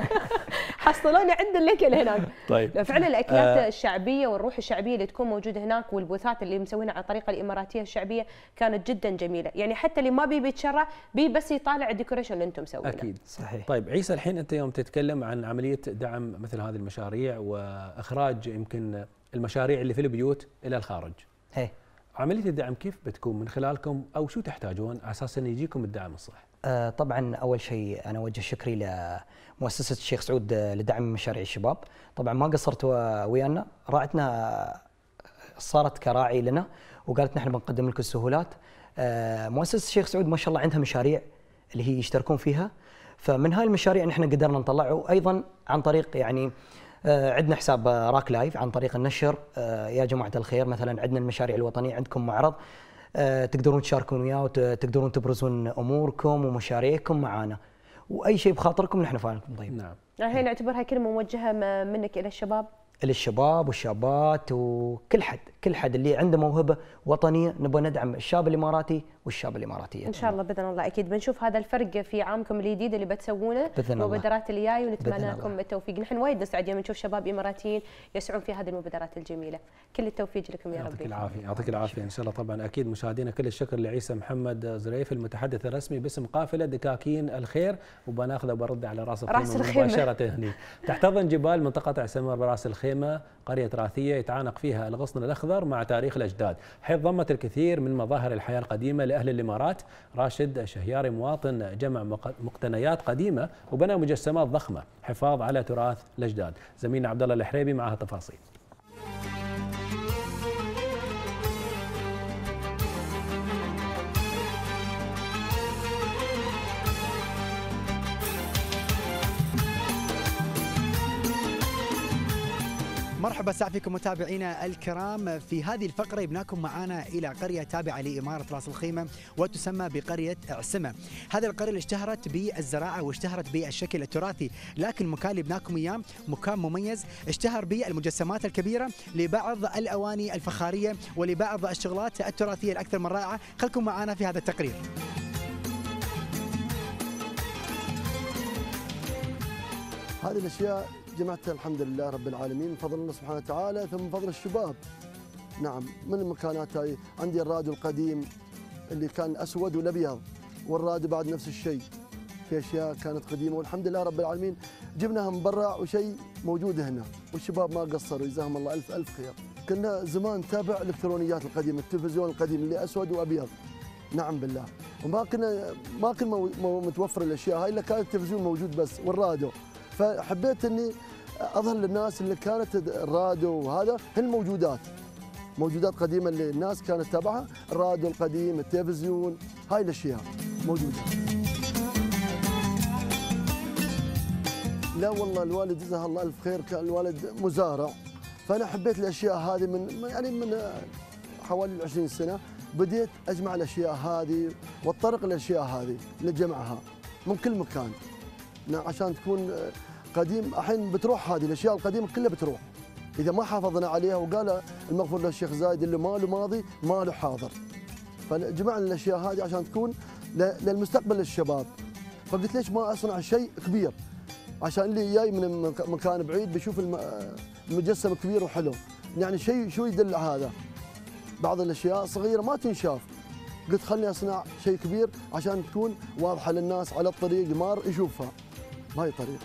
حصلوني عند الاكل هناك. طيب فعلا الاكلات آه الشعبيه والروح الشعبيه اللي تكون موجوده هناك، والبوثات اللي مسوينها على الطريقه الاماراتيه الشعبيه كانت جدا جميله، يعني حتى اللي ما بيبي يتشرع بي بس يطالع الديكوريشن اللي انتم مسوينه. اكيد صحيح. طيب عيسى، الحين انت يوم تتكلم عن عمليه دعم مثل هذه المشاريع واخراج يمكن المشاريع اللي في البيوت الى الخارج، هي عمليه الدعم كيف بتكون من خلالكم او شو تحتاجون على اساس ان يجيكم الدعم الصح؟ آه طبعا اول شيء انا اوجه شكري لمؤسسه الشيخ سعود لدعم مشاريع الشباب، طبعا ما قصرت ويانا، راعتنا صارت كراعي لنا وقالت نحن بنقدم لكم السهولات. آه مؤسسه الشيخ سعود ما شاء الله عندها مشاريع اللي هي يشتركون فيها، فمن هاي المشاريع نحن قدرنا نطلعه ايضا عن طريق يعني آه عندنا حساب راك لايف عن طريق النشر. آه يا جماعه الخير مثلا عندنا المشاريع الوطنيه، عندكم معرض آه تقدرون تشاركون وياه وتقدرون تبرزون اموركم ومشاريعكم معنا، واي شيء بخاطركم نحن فاعلكم. طيب نعم. الحين نعتبرها كلمه موجهه منك الى الشباب، للشباب والشابات وكل حد، كل حد اللي عنده موهبه وطنيه نبغى ندعم الشاب الاماراتي والشاب الاماراتيه. ان شاء الله باذن الله اكيد بنشوف هذا الفرق في عامكم الجديد اللي بتسوونه المبادرات اللي جاي، ونتمنى لكم التوفيق. نحن وايد نسعد يوم نشوف شباب اماراتيين يسعون في هذه المبادرات الجميله، كل التوفيق لكم يا رب. يعطيك العافيه. يعطيك العافيه ان شاء الله. طبعا اكيد مشاهدينا كل الشكر لعيسى محمد زريف المتحدث الرسمي باسم قافله دكاكين الخير، وبناخذه وبرد على راس الخيمه مباشره هنا. تحتضن جبال منطقه عسمر براس الخيمه قريه تراثيه يتعانق فيها الغصن الاخضر مع تاريخ الاجداد، حيث ضمت الكثير من مظاهر الحياه القديمه لاهل الامارات. راشد الشهياري مواطن جمع مقتنيات قديمه وبنى مجسمات ضخمه حفاظ على تراث الاجداد. زميلنا عبد الله الحريبي معها تفاصيل. مرحبا سعد فيكم متابعينا الكرام. في هذه الفقرة جبناكم معنا إلى قرية تابعة لإمارة راس الخيمة وتسمى بقرية عسمة. هذه القرية اللي اشتهرت بالزراعة واشتهرت بالشكل التراثي، لكن المكان اللي جبناكم إياه مكان مميز اشتهر بالمجسمات الكبيرة لبعض الأواني الفخارية ولبعض الشغلات التراثية الأكثر من رائعة. خلكم معنا في هذا التقرير. هذه الأشياء جمعتها الحمد لله رب العالمين من فضل الله سبحانه وتعالى، ثم من فضل الشباب. نعم، من المكانات هاي عندي الراديو القديم اللي كان أسود والأبيض، والراديو بعد نفس الشيء. في أشياء كانت قديمة والحمد لله رب العالمين جبناها من برا وشيء موجود هنا، والشباب ما قصروا جزاهم الله ألف ألف خير. كنا زمان نتابع الإلكترونيات القديمة، التلفزيون القديم اللي أسود وأبيض. نعم بالله، وما كنا ما كان متوفر الأشياء هاي، إلا كان التلفزيون موجود بس والراديو. فحبيت اني اظهر للناس اللي كانت الراديو وهذا هي الموجودات موجودات قديمه اللي الناس كانت تتابعها، الراديو القديم، التلفزيون، هاي الاشياء موجوده. لا والله الوالد جزاه الله الف خير كان الوالد مزارع، فانا حبيت الاشياء هذه من يعني من حوالي عشرين سنه بديت اجمع الاشياء هذه واتطرق الاشياء هذه لجمعها من كل مكان عشان تكون قديم. الحين بتروح هذه الاشياء القديمه كلها بتروح اذا ما حافظنا عليها. وقال المغفور له الشيخ زايد اللي ماله ماضي ماله حاضر، فجمعنا الاشياء هذه عشان تكون للمستقبل للشباب. فقلت ليش ما اصنع شيء كبير عشان اللي جاي من مكان بعيد بيشوف المجسم كبير وحلو. يعني شيء شو يدل هذا؟ بعض الاشياء صغيره ما تنشاف. قلت خلني اصنع شيء كبير عشان تكون واضحه للناس على الطريق مار يشوفها بهاي الطريقه.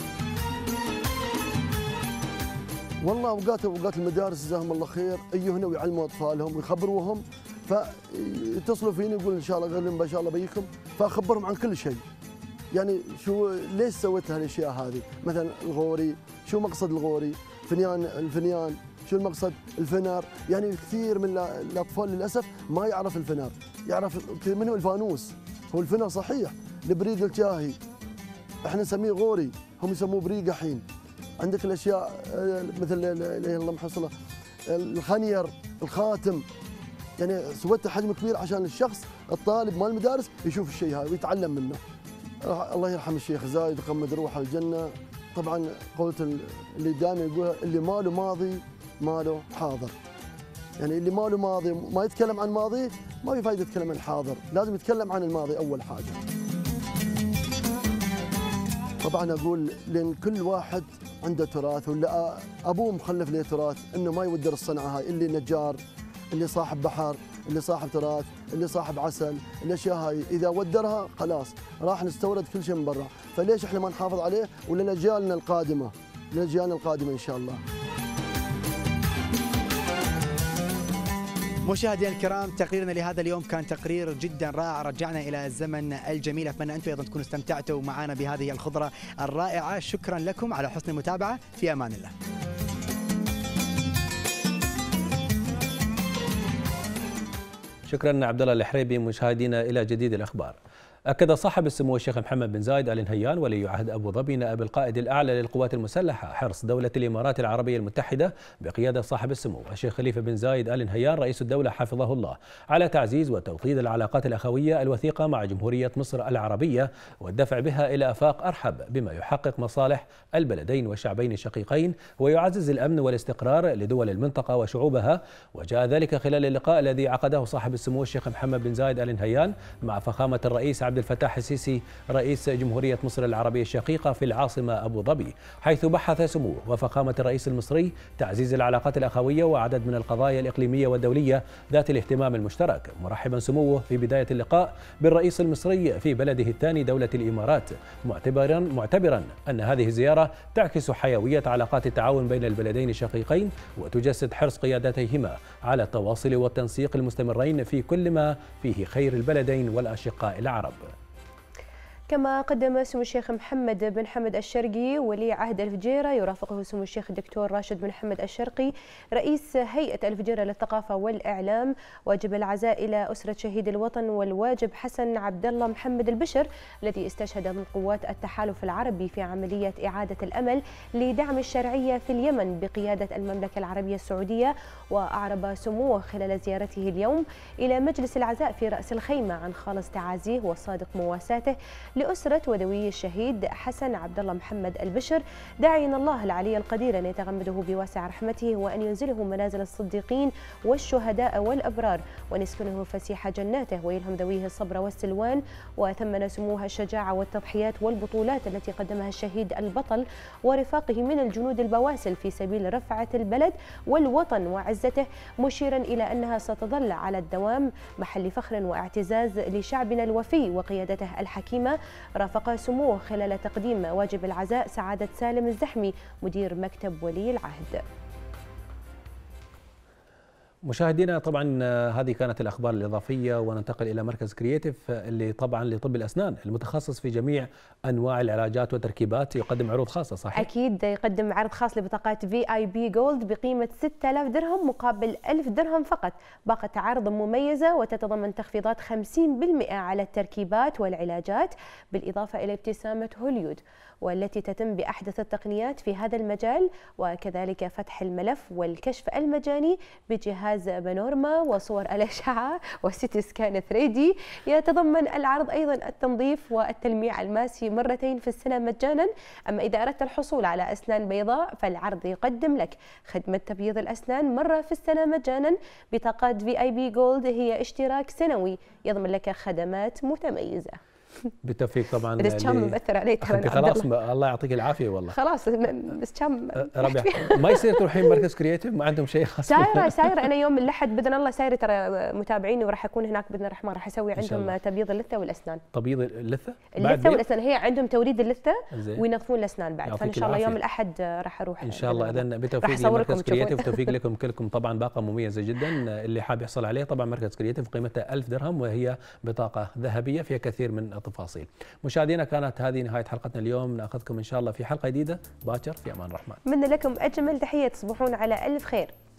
والله اوقات اوقات المدارس جزاهم الله خير يجوا هنا ويعلموا اطفالهم ويخبروهم، فيتصلوا فيني يقول ان شاء الله قال لهم ان شاء الله بيكم، فاخبرهم عن كل شيء. يعني شو ليش سويت هالاشياء هذه؟ مثلا الغوري، شو مقصد الغوري؟ فنيان الفنيان، شو المقصد؟ الفنار. يعني كثير من الاطفال للاسف ما يعرف الفنار، يعرف منه الفانوس. هو الفنار صحيح، البريق الجاهي احنا نسميه غوري، هم يسموه بريق الحين. عندك الاشياء مثل اللهم حصله الخنير، الخاتم. يعني سويت حجم كبير عشان الشخص الطالب مال المدارس يشوف الشيء هذا ويتعلم منه. الله يرحم الشيخ زايد ويقمد روحه الجنه. طبعا قولة اللي دائما يقولها اللي ماله ماضي ماله حاضر. يعني اللي ماله ماضي ما يتكلم عن ماضيه ما في فائده يتكلم عن الحاضر، لازم يتكلم عن الماضي اول حاجه. طبعا اقول لان كل واحد عنده تراث، ولا ابوه مخلف له تراث انه ما يودر الصنعه هاي، اللي نجار، اللي صاحب بحر، اللي صاحب تراث، اللي صاحب عسل، الاشياء هاي اذا ودرها خلاص راح نستورد كل شيء من برا، فليش احنا ما نحافظ عليه وللاجيالنا القادمه، للاجيالنا القادمه ان شاء الله. مشاهدينا الكرام، تقريرنا لهذا اليوم كان تقرير جدا رائع، رجعنا الى الزمن الجميل. اتمنى انتم ايضا تكونوا استمتعتوا معنا بهذه الخضره الرائعه. شكرا لكم على حسن المتابعه، في امان الله. شكرا عبد الله الحريبي. مشاهدينا الى جديد الاخبار. أكد صاحب السمو الشيخ محمد بن زايد آل نهيان ولي عهد أبو ظبي نائب القائد الأعلى للقوات المسلحة حرص دولة الإمارات العربية المتحدة بقيادة صاحب السمو الشيخ خليفة بن زايد آل نهيان رئيس الدولة حفظه الله على تعزيز وتوطيد العلاقات الأخوية الوثيقة مع جمهورية مصر العربية والدفع بها إلى آفاق أرحب بما يحقق مصالح البلدين والشعبين الشقيقين ويعزز الأمن والاستقرار لدول المنطقة وشعوبها. وجاء ذلك خلال اللقاء الذي عقده صاحب السمو الشيخ محمد بن زايد آل نهيان مع فخامة الرئيس عبد الفتاح السيسي رئيس جمهورية مصر العربية الشقيقة في العاصمة أبو ظبي، حيث بحث سموه وفخامة الرئيس المصري تعزيز العلاقات الأخوية وعدد من القضايا الإقليمية والدولية ذات الاهتمام المشترك، مرحبا سموه في بداية اللقاء بالرئيس المصري في بلده الثاني دولة الإمارات، معتبرا معتبرا أن هذه الزيارة تعكس حيوية علاقات التعاون بين البلدين الشقيقين وتجسد حرص قيادتيهما على التواصل والتنسيق المستمرين في كل ما فيه خير البلدين والأشقاء العرب. كما قدم سمو الشيخ محمد بن حمد الشرقي ولي عهد الفجيرة يرافقه سمو الشيخ الدكتور راشد بن حمد الشرقي رئيس هيئة الفجيرة للثقافة والإعلام واجب العزاء إلى أسرة شهيد الوطن والواجب حسن عبد الله محمد البشر الذي استشهد من قوات التحالف العربي في عملية إعادة الأمل لدعم الشرعية في اليمن بقيادة المملكة العربية السعودية. وأعرب سموه خلال زيارته اليوم إلى مجلس العزاء في رأس الخيمة عن خالص تعازيه وصادق مواساته لأسرة وذوي الشهيد حسن عبد الله محمد البشر، داعيا الله العلي القدير أن يتغمده بواسع رحمته وأن ينزله منازل الصديقين والشهداء والأبرار وأن يسكنه فسيح جناته ويلهم ذويه الصبر والسلوان. وثمن سموها الشجاعة والتضحيات والبطولات التي قدمها الشهيد البطل ورفاقه من الجنود البواسل في سبيل رفعة البلد والوطن وعزته، مشيرا إلى أنها ستظل على الدوام محل فخر واعتزاز لشعبنا الوفي وقيادته الحكيمة. رافق سموه خلال تقديم واجب العزاء سعادة سالم الزحمي مدير مكتب ولي العهد. مشاهدينا طبعا هذه كانت الأخبار الإضافية، وننتقل إلى مركز كرياتيف اللي طبعا لطب الأسنان المتخصص في جميع أنواع العلاجات والتركيبات، يقدم عروض خاصة صحيح؟ أكيد يقدم عرض خاص لبطاقات في آي بي جولد بقيمة ستة آلاف درهم مقابل ألف درهم فقط، باقة عرض مميزة وتتضمن تخفيضات خمسين بالمئة على التركيبات والعلاجات بالإضافة إلى ابتسامة هوليود والتي تتم بأحدث التقنيات في هذا المجال، وكذلك فتح الملف والكشف المجاني بجهاز بانورما وصور الأشعة وسيتي سكان ثري دي. يتضمن العرض أيضا التنظيف والتلميع الماسي مرتين في السنة مجانا. أما إذا أردت الحصول على أسنان بيضاء فالعرض يقدم لك خدمة تبييض الأسنان مرة في السنة مجانا. بطاقات في آي بي جولد هي اشتراك سنوي يضمن لك خدمات متميزة. بالتوفيق طبعا. بس كم مأثر عليه ترى خلاص الله يعطيك العافيه والله. خلاص بس كم ربيع ما يصير تروحين مركز كرياتيف ما عندهم شيء خاص؟ سايره سايره انا يوم الاحد باذن الله سايره ترى متابعيني وراح اكون هناك باذن الرحمن، راح اسوي عندهم تبييض اللثه والاسنان. تبييض اللثه؟ اللثه والاسنان هي عندهم توريد اللثه وينظفون الاسنان بعد، فان شاء الله يوم الاحد راح اروح ان شاء الله. اذا بالتوفيق لمركز كرياتيف وتوفيق لكم كلكم. طبعا باقه مميزه جدا اللي حاب يحصل عليه طبعا مركز كرياتيف قيمتها ألف درهم وهي بطاقه ذهبيه فيها كثير من التفاصيل. مشاهدينا كانت هذه نهاية حلقتنا اليوم، ناخذكم إن شاء الله في حلقة جديدة باكر في أمان الرحمن. من لكم أجمل تحية، تصبحون على ألف خير.